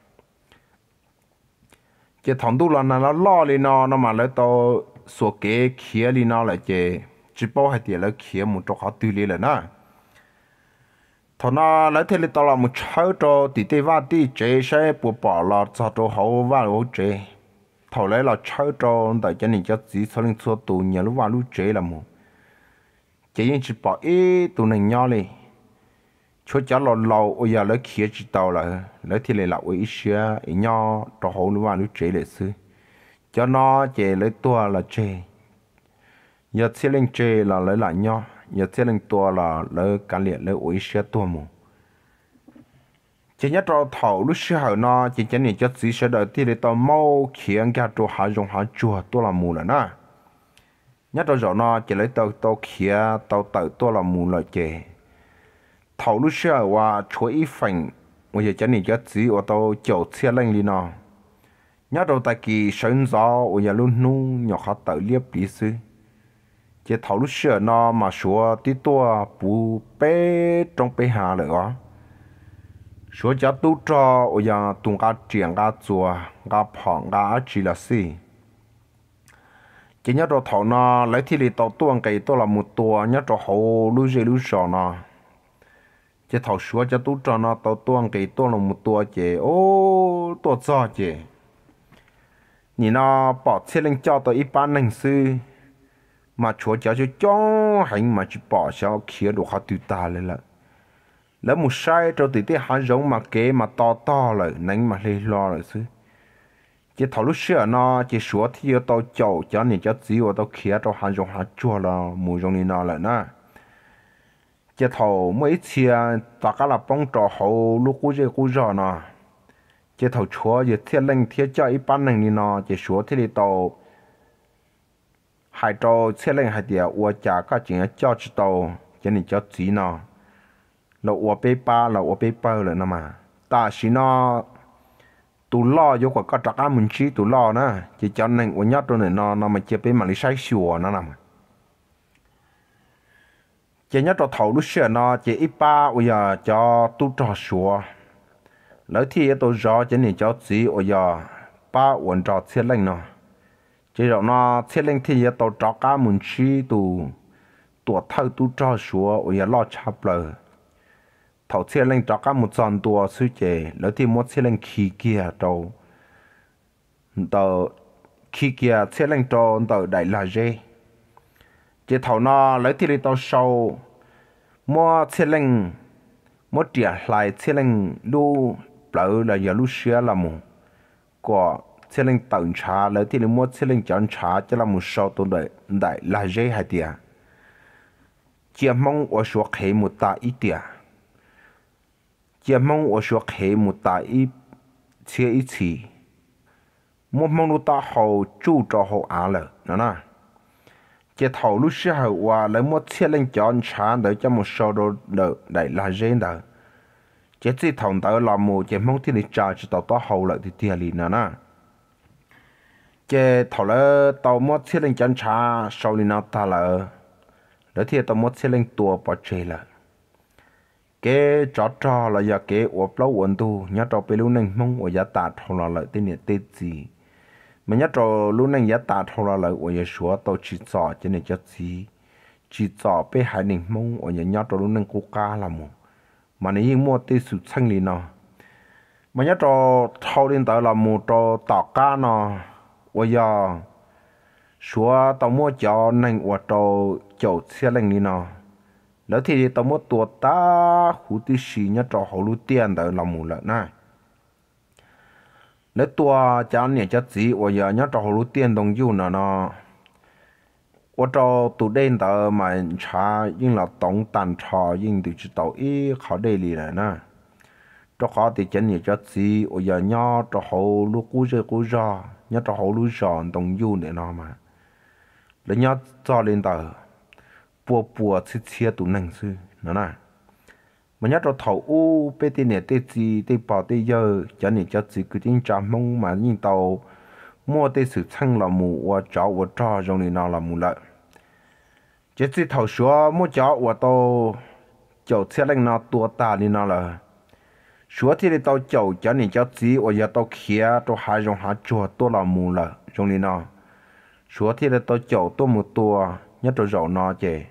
chỉ thằng tu là nó lo lên nó nó mà lấy tao số kế kia lên nó là chỉ chỉ bao hai tiền lấy kia một chỗ khó tự lên là nè thằng nó lấy thế lên tao là một cháu cho tỷ tê va tỷ chế sẽ bùa bỏ là cho cho hậu va hậu chế thằng lấy là cháu cho tại cho nên cho chỉ số lên số tụ nhiều lúc va lúc chế là một chỉ những chỉ bỏ ít tụ này nhau đi chỗ cháu lò lò ôi giờ lấy kia chỉ tàu là lấy thì lại là ôi xưa ý nhau cho hậu lúc vào lúc chế lại xứ cho nó chế lấy tua là chế giờ xe lên chế là lấy lại nhau giờ xe lên tua là lấy cán liệt lấy ôi xưa tua mù chỉ nhất cho thầu lúc xưa hở nó chỉ cho nên cho chỉ sẽ đợi thì để tàu mau khiến cả chỗ hạ dùng hạ chùa tua là mù là na nhất rồi rồi nó chỉ lấy tàu tàu kia tàu tàu tôi là mù lợi chè thầu lúc xưa và chuối ít phèn bây giờ cho nên cho chỉ ở tàu chậu xe lên đi nó nhất rồi tại kỳ sớm gió bây giờ luôn nu nhỏ khó tự liếp bí sư chỉ thầu lúc xưa nó mà số tí tua bù bé trong bé hà rồi đó số cho tu cho bây giờ tung cá triển cá chùa cá phỏng cá chỉ là gì chỉ nhớ rồi thầu nó lấy thì tàu tuồng cái tôi là một tua nhớ rồi hậu lưu dây lưu sò nó chỉ thầu số cho tu cho nó tàu tuồng cái tôi là một tua chỉ ô tua cho chỉ nhìn nó bỏ xe lên cho tôi ít bán năng sư mà chúa cháu cho cho hành mà chỉ bỏ sao kia đồ họ tự ta lên là lỡ một sai cho tự tế hắn giống mà kế mà to to lại nánh mà lê lo lại sư chỉ thầu lúc xưa nó chỉ số thì tao chậu cho nên cho chỉ vào tao kia cho hắn giống hắn chua là mù giống như nó lại nè chỉ thầu mấy chia tất cả là bông trò hậu lúc cú chơi cú giờ nó chỉ thầu chúa chỉ thiết lên thiết cho ít bán năng như nó chỉ số thì tao hai trâu thiết lên hai địa uo trả các chuyện cho chỉ tao cho nên cho chỉ nó là uo bê ba là uo bê ba rồi nè mà ta chỉ nó tụ lo vô quả có trắc á mình chỉ tụ lo nè chỉ cho nên uo nhát rồi này nó nó mà chỉ bê mà lấy sai sửa nó nè chỉ nhát cho thầu lúc xưa nó chỉ ít ba bây giờ cho tụ trò sửa lỡ thì tôi rõ cho nên cho chỉ bây giờ ba uốn trò thiết lên nó chỉ rồi nó thiết lên thì tôi trắc á mình chỉ tụ tụ thâu tụ trò sửa bây giờ lo chắp lời thầu xe lên cho các một tròn tua sư chế lỡ thì một xe lên khí kia đâu tàu khí kia xe lên cho tàu đại là dê chế thầu nó lỡ thì tàu sâu mua xe lên một trẻ lại xe lên lu lỡ là giờ lu xưa là một của xe lên tàu trà lỡ thì một xe lên chọn trà cho là một sâu tàu đại đại là dê hay tiệt chỉ mong ở số khế một ta ít tiệt chỉ mong ở số khế một ta ít chia ít chỉ một mong lúc ta hậu chú cho hậu á lợ nó nè chỉ thầu lúc xưa hậu qua lấy một chia lên chọn chán để cho một số đồ đỡ đại là dễ đỡ chỉ chỉ thằng ta làm một chỉ mong thì để trả cho tao ta hậu lại thì tiền liền nó nè chỉ thầu là tao một chia lên chọn chán sau liền nó ta là để thì tao một chia lên tua bỏ chơi là cái trò trò là giờ cái ở lâu ổn tu nhớ trò về lúc này mong ở giá tạt hoặc là lợi tên nhiệt tên gì mà nhớ trò lúc này giá tạt hoặc là lợi ở giá số tao chỉ trò cho nên cho gì chỉ trò về hai này mong ở nhà nhớ trò lúc này cố ca là một mà nếu mua tên sự thanh lý nó mà nhớ trò thâu lên tới là một trò tỏ ca nó ở giờ số tao mua cho nên ở trò chậu xe lên đi nó lỡ thì tao muốn tuột ta hú tí xì nhá trò hậu lưu tiền tới làm mù lợn này lỡ tua cho anh cho gì ở giờ nhá trò hậu lưu tiền đồng du nó nó ở trò tụ đen tới mà trả nhưng là tổng tàn trò nhưng từ chỉ tàu ít khó đây lì này nè trò khó thì chân nhỉ cho gì ở giờ nhá trò hậu lưu cú chơi cú giò nhá trò hậu lưu giòn đồng du này nó mà lỡ nhá cho lên tới bùa bùa chia chia tụ năng sư nó nè mà nhớ cho thầu u bê tê nè tê gì tê bảo tê giờ cho nên cho chỉ cứ tin chăm mong mà nhìn tàu mua tê sự thăng là mù và cháu và cho trong này nào là mù lợi chỉ chỉ thầu số mua cháu và tàu cháu xe lên nào tua ta đi nào là số thì tàu cháu cho nên cho chỉ và giờ tàu kia tàu hai trong hai chùa tôi là mù lợi trong này nào số thì tàu cháu tôi một tua nhất rồi rậu nó chè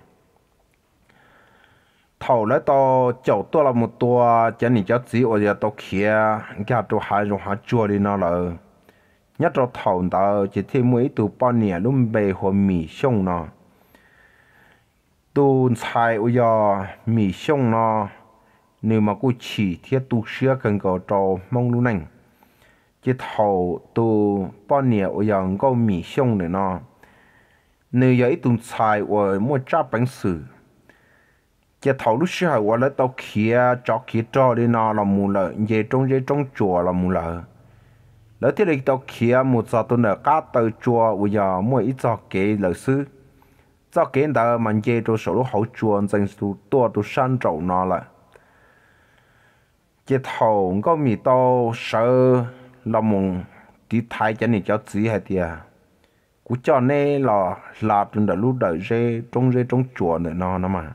thầu lấy tao chậu tôi là một tua cho nên cho chỉ ở giờ tao kia cái tao hai rồi hai chua đi nó là nhất rồi thầu tao chỉ thêm mấy tụ bao nhiêu luôn bề hồ mì sông nó tu xài ở giờ mì sông nó nếu mà cô chỉ thiết tu sửa cần có trò mong luôn này chỉ thầu tu bao nhiêu ở giờ có mì sông này nó nếu vậy tụi xài ở mua trả bánh sử chỉ thầu lúc xưa ở lại tàu kia cho kia cho đi nào là mù lợ về trong về trong chùa là mù lợ lỡ thì tàu kia một giờ tôi nợ cá tàu chùa bây giờ mua ít cho kế lợ sư cho kiến đó mà dễ cho số lúc hậu chuồn dành số tua tu san trầu nó là chỉ thầu có mì tao sợ là mùng tí thái cho nên cho chỉ hay tiệt cú cho nên là là trên đó lúc đợi dê trong dê trong chùa nữa nó nó mà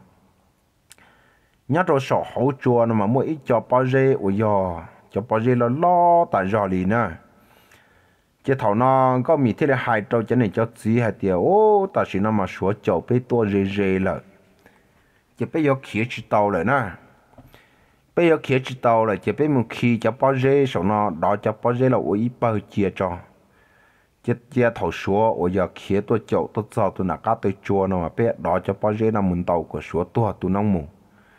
nhớ cho số hậu chùa nó mà mỗi ít cho bao dê ôi giờ cho bao dê là lo tại giờ đi nè chỉ thầu nó có mì thế là hai trâu cho nên cho chỉ hay tiệt ô ta chỉ nó mà số chậu bé tua dê dê là chỉ bé giờ kia chỉ tàu rồi nè bây giờ kia chỉ tàu là chỉ biết một khi cho bao dê số nó đó cho bao dê là ôi bao chia cho chỉ chia thầu số ôi giờ kia tôi chậu tôi cho tôi nãy cá tôi chua nó mà biết đó cho bao dê là muốn tàu của số tôi tôi nông mù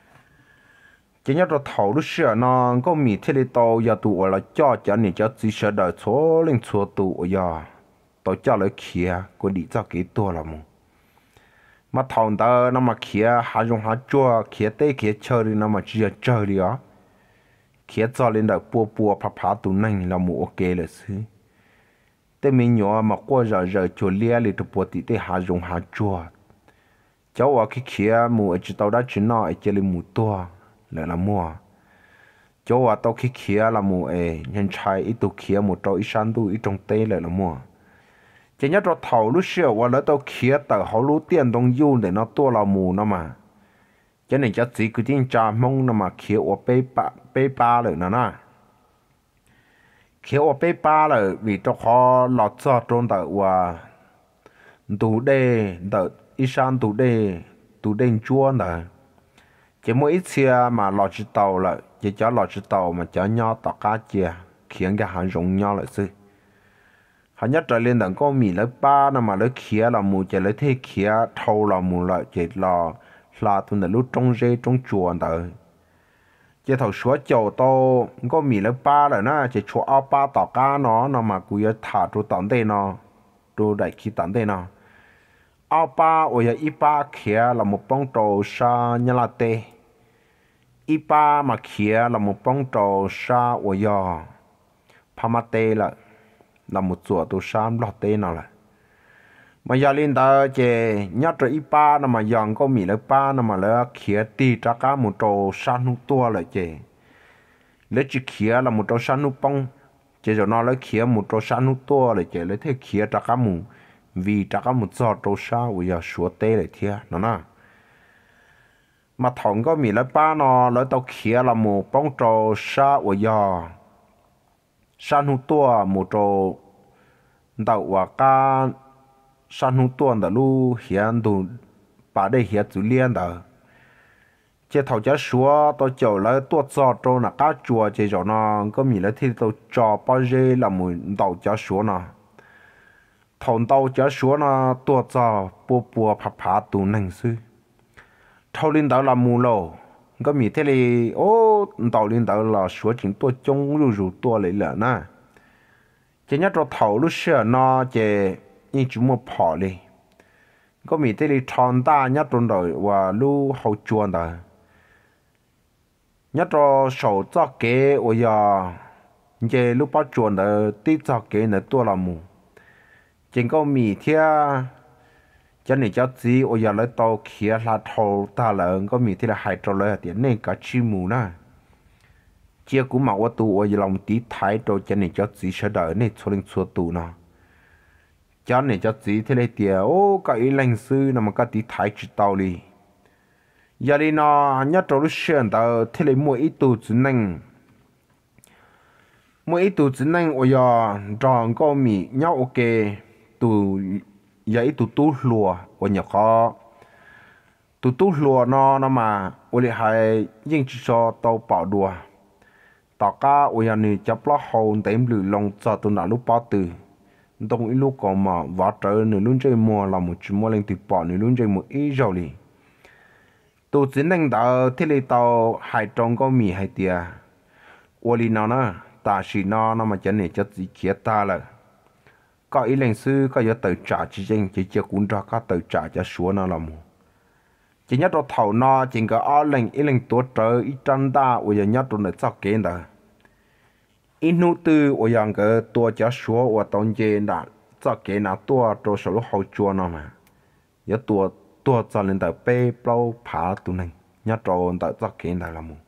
chỉ nhớ rồi thầu lúc xưa nó có mì thế này tàu giờ tôi là cho cho nên cho chỉ sợ đợi số lên số tôi ôi giờ tôi cho lấy kia có đi cho cái tôi là mù mà thằng đó nó mà kia hà dùng hà chua kia tê kia chơi đi nó mà chỉ chơi đi á kia cho lên được bùa bùa phá phá tụ nành là một ok là xí tê mình nhỏ mà qua giờ giờ chua lia li tụ bùa tí tê hà dùng hà chua cháu ở cái kia mua chỉ tao đã chỉ nói chỉ là mua tua lại là mua cháu ở tao cái kia là mua ấy nhân trai ít tụ kia một trâu ít san tụ ít trong tê lại là mua chỉ nhớ cho thầu lúc xưa và lỡ tao kia tờ họ lúc tiền đồng yêu để nó tua là mù nó mà cho nên cho chỉ cứ tin cha mong nó mà kia ở bê ba bê ba rồi nó nè kia ở bê ba rồi vì cho họ lọt cho trong tờ và tụ đề tờ ít san tụ đề tụ đề chua nè chỉ mỗi ít xe mà lọt chỉ tàu lại chỉ cho lọt chỉ tàu mà cho nhau tao cá chia khiến cái hàng rong nhau lại xí họ nhất trở lên đằng có mì lấy ba nó mà lấy kia là mù chỉ lấy thế kia thâu là mù lại chỉ là là tụi này lúc trong dê trong chùa đó chỉ thầu số chầu to có mì lấy ba rồi na chỉ chỗ áo ba tao cá nó nó mà cứ thả chỗ tận đây nó chỗ đại khí tận đây nó áo ba ở giờ ít ba kia là một bông trầu sa như là tê ít ba mà kia là một bông trầu sa ở giờ pamate là là một chỗ tôi sam lót tên nào là mà giờ lên đó chỉ nhớ cho ít ba nó mà dọn có mì lấy ba nó mà lấy khía tì cho cá một trâu san hút tua lại chỉ lấy chỉ khía là một trâu san hút bông chỉ cho nó lấy khía một trâu san hút tua lại chỉ lấy thế khía cho cá mù vì cho cá một giò trâu sa bây giờ sửa tê lại thiệt nó nè mà thằng có mì lấy ba nó lấy tao khía là một bông trâu sa bây giờ san hút tua một trâu đậu và cá san hút tua đã lu hiện đồ bà đây hiện chủ liên đó chế thầu giá số tôi chịu lấy tua cho trâu là cá chùa chế cho nó có mì lấy thì tôi cho bao giờ là một đậu giá số nó thầu đậu giá số nó tua cho bùa bùa phá phá tụ nành sư thầu lên đó là mù lô có mì thế này ô tàu lên đó là số chính tôi chung rủ rủ tôi lấy lợn nè chỉ nhớ cho thầu lúc xưa nó chỉ như chúng một phỏ đi có mì thế này tròn ta nhớ trong đời và lúc hậu chuồn đó nhớ cho sầu cho kế ở giờ chỉ lúc bắt chuồn đó tí cho kế nữa tôi là mù chỉ có mì thế cho nên cho gì ở giờ lấy tàu kia là thầu ta là có mì thì là hai trâu lấy tiền nên cả chim mù nè chia cũng mà ở tù ở giờ lòng tí thái trâu cho nên cho gì sẽ đợi nên cho lên xua tù nè cho nên cho gì thì lấy tiền ô cái ý lãnh sư nằm cái tí thái chỉ tàu đi giờ đi nó nhớ trâu lúc xuyên tàu thì lấy mua ít tù chỉ nên mua ít tù chỉ nên ở giờ tròn có mì nhau ok tù vậy tụt tụt lùa ở nhà khó tụt tụt lùa nó nó mà ở đây hay những chỉ cho tàu bảo đùa tàu cá ở nhà này chấp lá hồn tém lử lòng cho tụi nó lúc bao từ đông ít lúc còn mà vợ trở nữa luôn chơi mua là một chuyện mua lên từ bỏ nữa luôn chơi một ít rồi đi tụt chỉ nên tàu thế này tàu hai trong có mì hai tia ở đây nó nè ta chỉ nó nó mà chân này chất gì kia ta là có ý lãnh sư có giờ tự trả chỉ riêng chỉ chưa cuốn ra có tự trả cho số nó làm chỉ nhớ cho thầu nó chỉ có ở lãnh ý lãnh tổ trợ ý chân ta ở giờ nhớ cho nó cho kiến đó ít nụ tư ở giờ cái tổ cho số ở tông trên đã cho kiến nào tổ cho số lúc hậu chua nó mà giờ tổ tua cho lên tờ pe bao phá tụ này nhát tròn tờ cho kiến đại là mù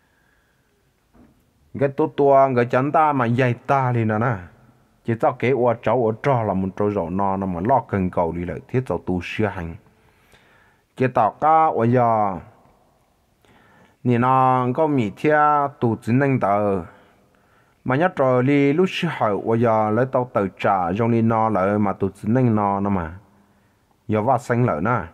cái tua tua cái chắn ta mà dày ta đi nè nè chỉ cho cái ô cháu ở trò là một trò rổ no nó mà lo cần cầu đi lại thiết cho tu sửa hành chỉ tao cá ở giờ nè nó có mì thia tu chính năng tờ mà nhát trò đi lúc xưa hỏi ở giờ lấy tao tự trả trong đi no lại mà tu chính năng no nó mà giờ vắt xanh lại nè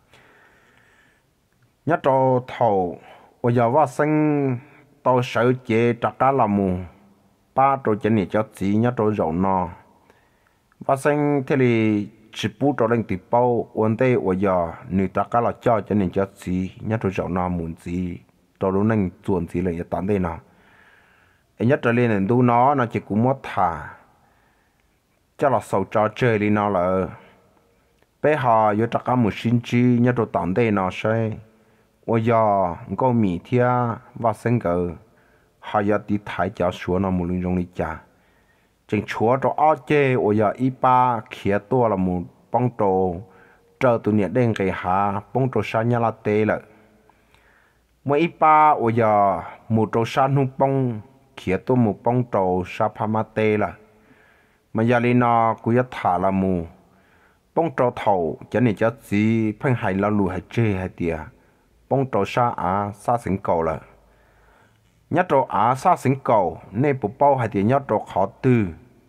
nhát trò thầu ở giờ vắt xanh tao sợ chế trả cá là mù ba trò chân này cho chỉ nhát trò rổ no vắt xanh thế thì chỉ bút trò lên tịp bao ổn tê ở giờ người trả cá là cho chân này cho chỉ nhát trò rổ no muốn chỉ trò lúc này chuẩn chỉ là tán đây nào anh nhất trở lên là đu nó nó chỉ cũng mất thả cho là sầu trò chơi đi nó là bé họ vô trả cá một sinh chi nhát trò tán đây nó sẽ ôi giờ có mì thia và sinh cờ họ giờ đi thái giáo xuống nó một lần trong đi cha chính chúa cho ao chê ôi giờ y ba khía tua là một bông trồ chờ tụi nhện đen cái hà bông trồ sa nhà là tê lại mỗi y ba ôi giờ một trồ sa nung bông khía tua một bông trồ sa pha ma tê lại mà giờ đi nó cũng giờ thả là mù bông trồ thầu cho nên cho gì phân hay là lùi hay chê hay tiệt bông trâu sa á sa sinh cầu là nhất trâu á sa sinh cầu nên bộ bao hay thì nhất trâu khó tư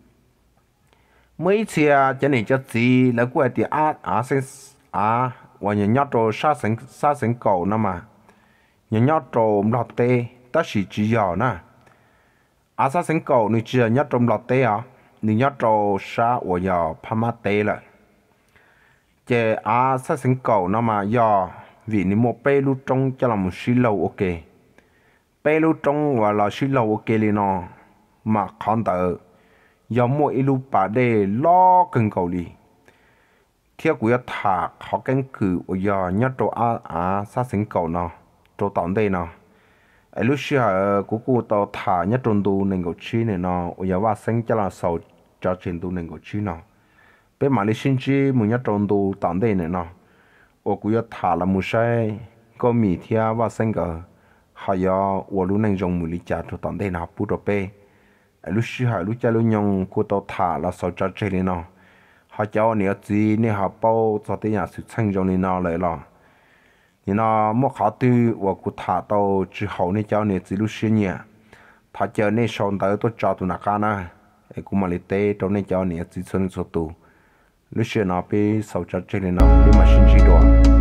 mấy chia cho nên cho gì là của thì á á sinh á và nhà nhất trâu sa sinh sa sinh cầu nè mà nhà nhất trâu lọt tê ta chỉ chỉ giờ nè á sa sinh cầu nếu chỉ nhất trâu lọt tê à nếu nhất trâu sa và giờ pha tê là chế á sa sinh cầu nè mà giờ vì nếu một bê lưu trong cho là một xí lâu ok bê lưu trong và là xí lâu ok liền nó mà khán tờ do mỗi lưu bà đề lo cần cầu đi theo của thả họ căn cứ ở giờ nhất đồ á á sát sinh cầu nó đồ tạm đây nó ở lúc xưa của cô tao thả nhất tròn đồ nên cầu chi này nó ở giờ va sinh cho là sầu cho chuyện đồ nên cầu chi nó bên mà lấy sinh chi một nhất tròn đồ tạm đây này nó我估要塔了木晒，个米天瓦生个，还要我路能用木里家做当地那不着背，路西还路家路用过到塔了手着这里呢，还叫你要自你还包做的样是称用你那来了，你那莫考虑我估塔到之后你叫你自路西呢，他叫你上到都找到那干呢，哎，估嘛里得到你叫你自村做到。lúc xưa nó bị sầu chặt trên này nó nhưng mà xin chỉ đồ